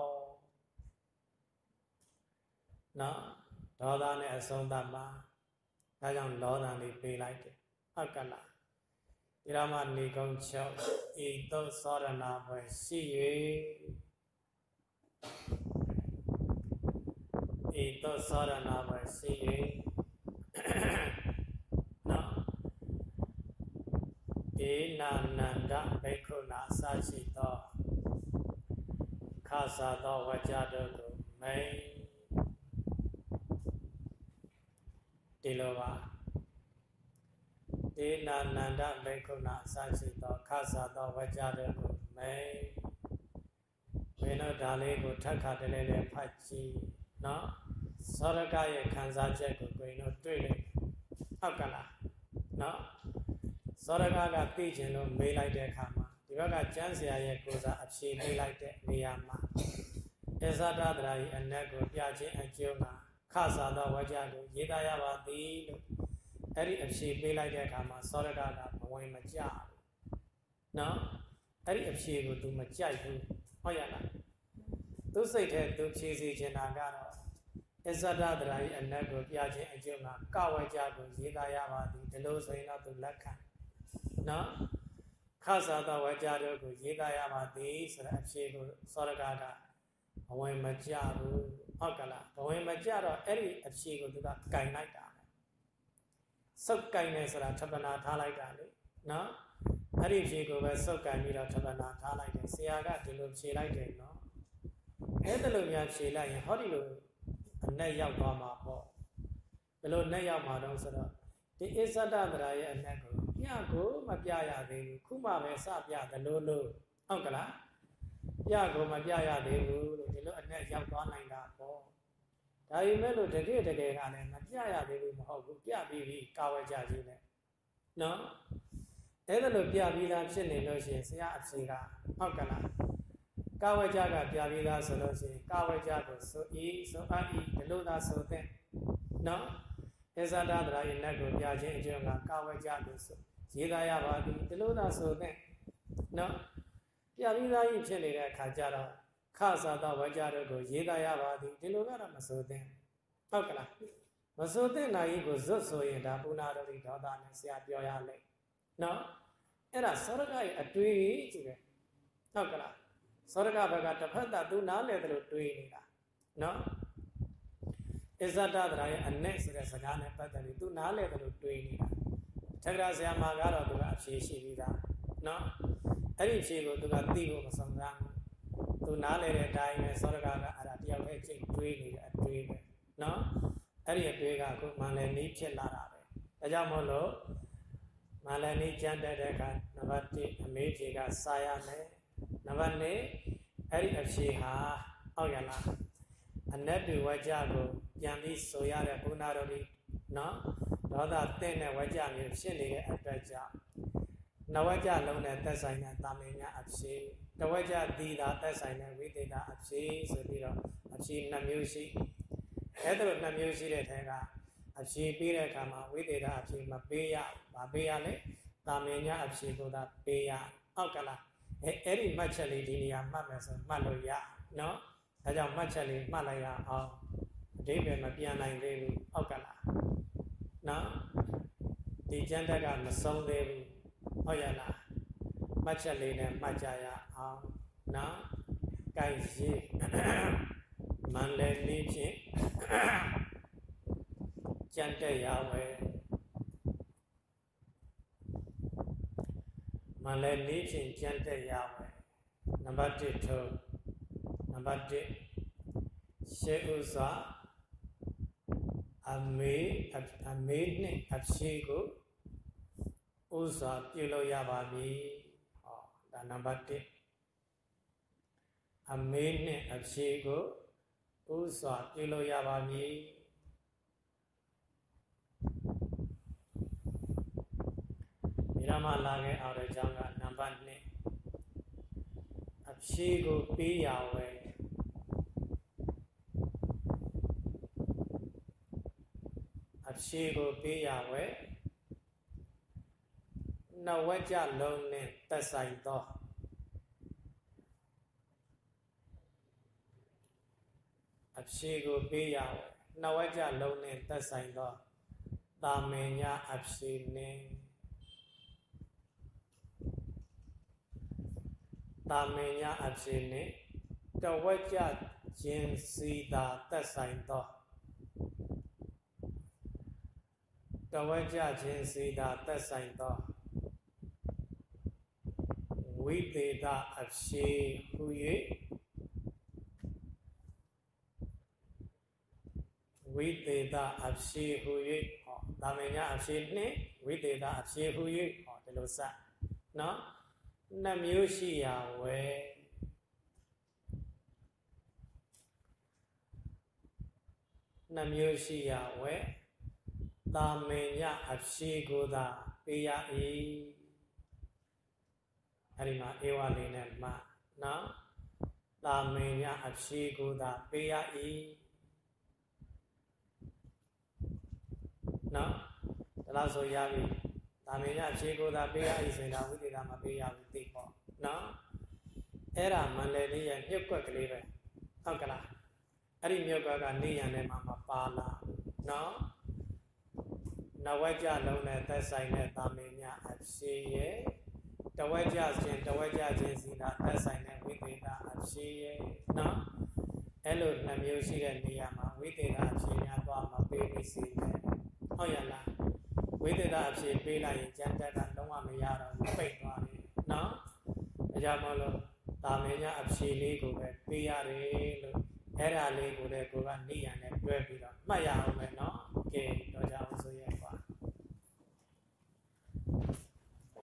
နော်ဒေါသနဲ့အဆုံးသတ်မှာဒါကြောင့်လောသံလေးပေးလိုက်တယ်ဟုတ်ကလားဒီရမနေကုန်းချုပ်ဤသို့သောရဏဘွယ်ရှိ၍ဤသို့သောရဏဘွယ်ရှိ၍နော်ဧနာနန္ဒဘိက္ခုနာအစရှိသောခဆာသောဝကြတို့ကိုမိန်ဒီလိုပါဧနာနန္ဒဘိက္ခုနာအစရှိသောခဆာသောဝကြတို့ကိုမိန်ဘယ်တော့ဒါလေးကိုထပ်ခါတလဲလဲဖတ်ကြည့်နော်သောရကရဲ့ခံစားချက်ကိုကိုယ်တို့တွေ့လိမ့်မယ်ဟုတ်ကလားနော်စောရကသိချင်လို့မေးလိုက်တဲ့အခါမှာဒီဘက်ကကျမ်းဆရာရဲ့ကိုယ်စားအဖြေပေးလိုက်တဲ့နေရာမှာအစ္ဆဒတရာကြီးအနက်ကိုပြခြင်းအကျိုးမှာခသာသောဝါကြကိုရေးသားရပါသည်လို့အဲ့ဒီအဖြေပေးလိုက်တဲ့အခါမှာစောရကမဝင်မကြဘူးနော်အဲ့ဒီအဖြေကို तू မကြိုက်ဘူးဟုတ်ရလားသူစိတ်ထဲသူဖြေစီချင်တာကတော့အစ္ဆဒတရာကြီးအနက်ကိုပြခြင်းအကျိုးမှာကဝါကြကိုရေးသားရပါသည်ဒီလိုဆိုရင်တော့ तू လက်ခံနော်ခသာသောဝါကြတို့ကိုရေးသားရပါသည်ဆိုတဲ့အဖြေကိုစောရကဘဝင်မကြဘူးဟုတ်ကလားဘဝင်မကြတော့အဲ့ဒီအဖြေကို तू ကကင်လိုက်တာစုပ်ကင်နေဆိုတာထပ်ပနာထားလိုက်တာလေနော်အဲ့ဒီဖြေကိုပဲစုပ်ကင်ပြီးတော့ထပ်ပနာထားလိုက်တယ်ဆရာကဒီလိုဖြေလိုက်တယ်နော်အဲ့ဒါလိုများဖြေလိုက်ရင်ဟောဒီလိုအနဲ့ရောက်သွားမှာပေါ့ဘယ်လိုနဲ့ရောက်မှာတော့ဆိုတော့ဒီအစ္ဆဒတရာရဲ့အနဲ့ကိုပြကိုမပြရသေးဘူးခုမှပဲစပြတယ်လို့ဟုတ်ကလားပြကိုမပြရသေးဘူးလို့ဒီလိုအနဲ့ရောက်သွားနိုင်တာပေါ့ဒါပေမဲ့လို့တကယ်ကလည်းမပြရသေးဘူးမဟုတ်ဘူးပြပြီးပြီကာဝေကြကြီးနဲ့နော်အဲ့ဒါလိုပြပြီးသားဖြစ်နေလို့ရှိရင်ဆရာအဖြေကဟုတ်ကလားကာဝေကြကပြပြီးသားဆိုလို့ရှိရင်ကာဝေကြကိုဆိုဤဆိုအဤဒီလိုသာဆိုတဲ့နော်အစ္ဆဒတရာရဲ့နတ်ကိုပြခြင်းအကျိုးကကာဝေကြကိုဆိုရေးသားရပါသည်ဒီလိုသာဆိုတဲ့နော်ပြပြီးသားကြီးဖြစ်နေတဲ့အခါကျတော့ခသာသောဝါကြတို့ကိုရေးသားရပါသည်ဒီလိုကတော့မဆိုသင့်ဟုတ်ကလားမဆိုသင့်နိုင်ကြီးကိုဇွတ်ဆိုရင်ဒါပုဏ္ဏတော်ရီဒေါသနဲ့ဆရာပြောရလိမ့်နော်အဲ့ဒါစောရကရဲ့အတွေးကြီးပဲဟုတ်ကလားစောရကဘက်ကတစ်ဖက်သားသူနားလဲတယ်လို့တွေးနေတာနော်အစ္ဆဒတရာရဲ့အနဲ့ဆိုတဲ့စကားနဲ့ပတ်သက်ပြီးသူနားလဲတယ်လို့တွေးနေတာထက္ကရာဆရာမကတော့သူကအဖြေရှိပြီးသားနော်အဲ့ဒီအဖြေကိုသူကသိဖို့မဆောင်စားဘူးသူနားလဲတဲ့အတိုင်းပဲစောရကအဲ့ဒါတယောက်တည်းချိန်တွေးနေတဲ့အတွေးပဲနော်အဲ့ဒီအတွေးကအခုမန္တလေးနီးဖြစ်လာတာပဲဒါကြောင့်မို့လို့မန္တလေးနီးကျန်တဲ့အခါနံပါတ်1အမေဖြေကစာရမယ်နံပါတ်2အဲ့ဒီအဖြေဟာအောက်ရလားအနတ်တူဝကြကိုပြန်ပြီးဆိုရတဲ့ဘုနာတော်ဒီနော်ဒေါသတဲ့နဲ့ဝကြမျိုးဖြစ်နေတဲ့အတွက်ကြောင့်နဝကြလုံးနဲ့သက်ဆိုင်တဲ့တာမင်များအဖြေတဝကြသီတာသက်ဆိုင်တဲ့ဝိသေတာအဖြေဆိုပြီးတော့အဖြေ2မျိုးရှိအဲ့ဒါလို2မျိုးရှိတဲ့ထဲကအဖြေပေးတဲ့အခါမှာဝိသေတာအဖြေမပေးရဘူးမပေးရလေတာမင်များအဖြေကိုသာပေးရဟုတ်ကလားအဲ့ဒီမှတ်ချက်လေးဒီနေရာမှတ်မယ်ဆိုမှတ်လို့ရနော်ဒါကြောင့်မှတ်ချက်လေးမှတ်လိုက်ရအောင်အဓိပ္ပာယ်မပြန်နိုင်သေးဘူးဟုတ်ကလားနော်ဒီကျမ်းတက်ကမဆုံးသေးဘူးဟုတ်ရလားမှတ်ချက်လေးနဲ့မှတ်ကြရအောင်နော်ကိုက်ရေးမန္တလေးဖြင့်ကျမ်းတက်ရဝဲမန္တလေးဖြင့်ကျမ်းတက်ရဝဲနံပါတ်1ထုံးနံပါတ်1ရှေးဥစွာအမေနဲ့အဖြေကိုဥစွာပြုလုပ်ရပါမည်ဟောဒါနံပါတ်1အမေနဲ့အဖြေကိုဥစွာပြုလုပ်ရပါမည်ဒီမှာလာခဲ့အောင်တဲ့အကြောင်းကနံပါတ်2အဖြေကိုပေးရဝဲအဖြေကိုပေးရဝဲနဝကြလုံးနဲ့သက်ဆိုင်သောအဖြေကိုပေးရဝဲနဝကြလုံးနဲ့သက်ဆိုင်သောတာမင်ညာအဖြေနဲ့တာမင်ညာအဖြေနဲ့တဝကြခြင်းစီတာသက်ဆိုင်သောတဝကြခြင်းစီတာသက်ဆိုင်သောဝိသေသအဖြေဟူ၍ဝိသေသအဖြေဟူ၍ဟောတာမင်ညာအဖြေနှင့်ဝိသေသအဖြေဟူ၍ဟောဒီလိုစနော်2မျိုးရှိရဝဲ2မျိုးရှိရဝဲတာမင်ညအဖြေကိုသာပေးရ၏အဲ့ဒီမှာဧဝလေးနဲ့မှနော်တာမင်ညအဖြေကိုသာပေးရ၏နော်ဒါလို့ဆိုရပြီတာမင်ညအဖြေကိုသာပေးရ၏ဆိုရင်ဒါဝိသေသမပေးရဘူးသိပေါ့နော်အဲ့ဒါမန္တလေးရဲ့မြုပ်ကွက်ကလေးပဲဟုတ်ကလားအဲ့ဒီမြုပ်ကွက်ကနေရံထဲမှာမပါလာနော်နဝကြလုံးနဲ့သက်ဆိုင်တဲ့တာမင်ညအဖြေရဲ့တဝက်ကြခြင်းစီတာသက်ဆိုင်တဲ့ဝိသေသအဖြေရဲ့နော်အဲ့လိုနှမျိုးရှိတဲ့နေရာမှာဝိသေသအဖြေများသွားမပေးမိစေနဲ့ဟုတ်ရလားဝိသေသအဖြေပေးလိုက်ရင်ကျန်တက်ကလုံးဝမရတော့ဘူးပိတ်သွားတယ်နော်ဒါကြောင့်မလို့တာမင်ညအဖြေလေးကိုပဲပေးရတယ်လို့အဲ့ဒါလေးကိုလည်းကိုကနေရံနဲ့တွဲပြီးတော့မှတ်ရအောင်ပဲနော်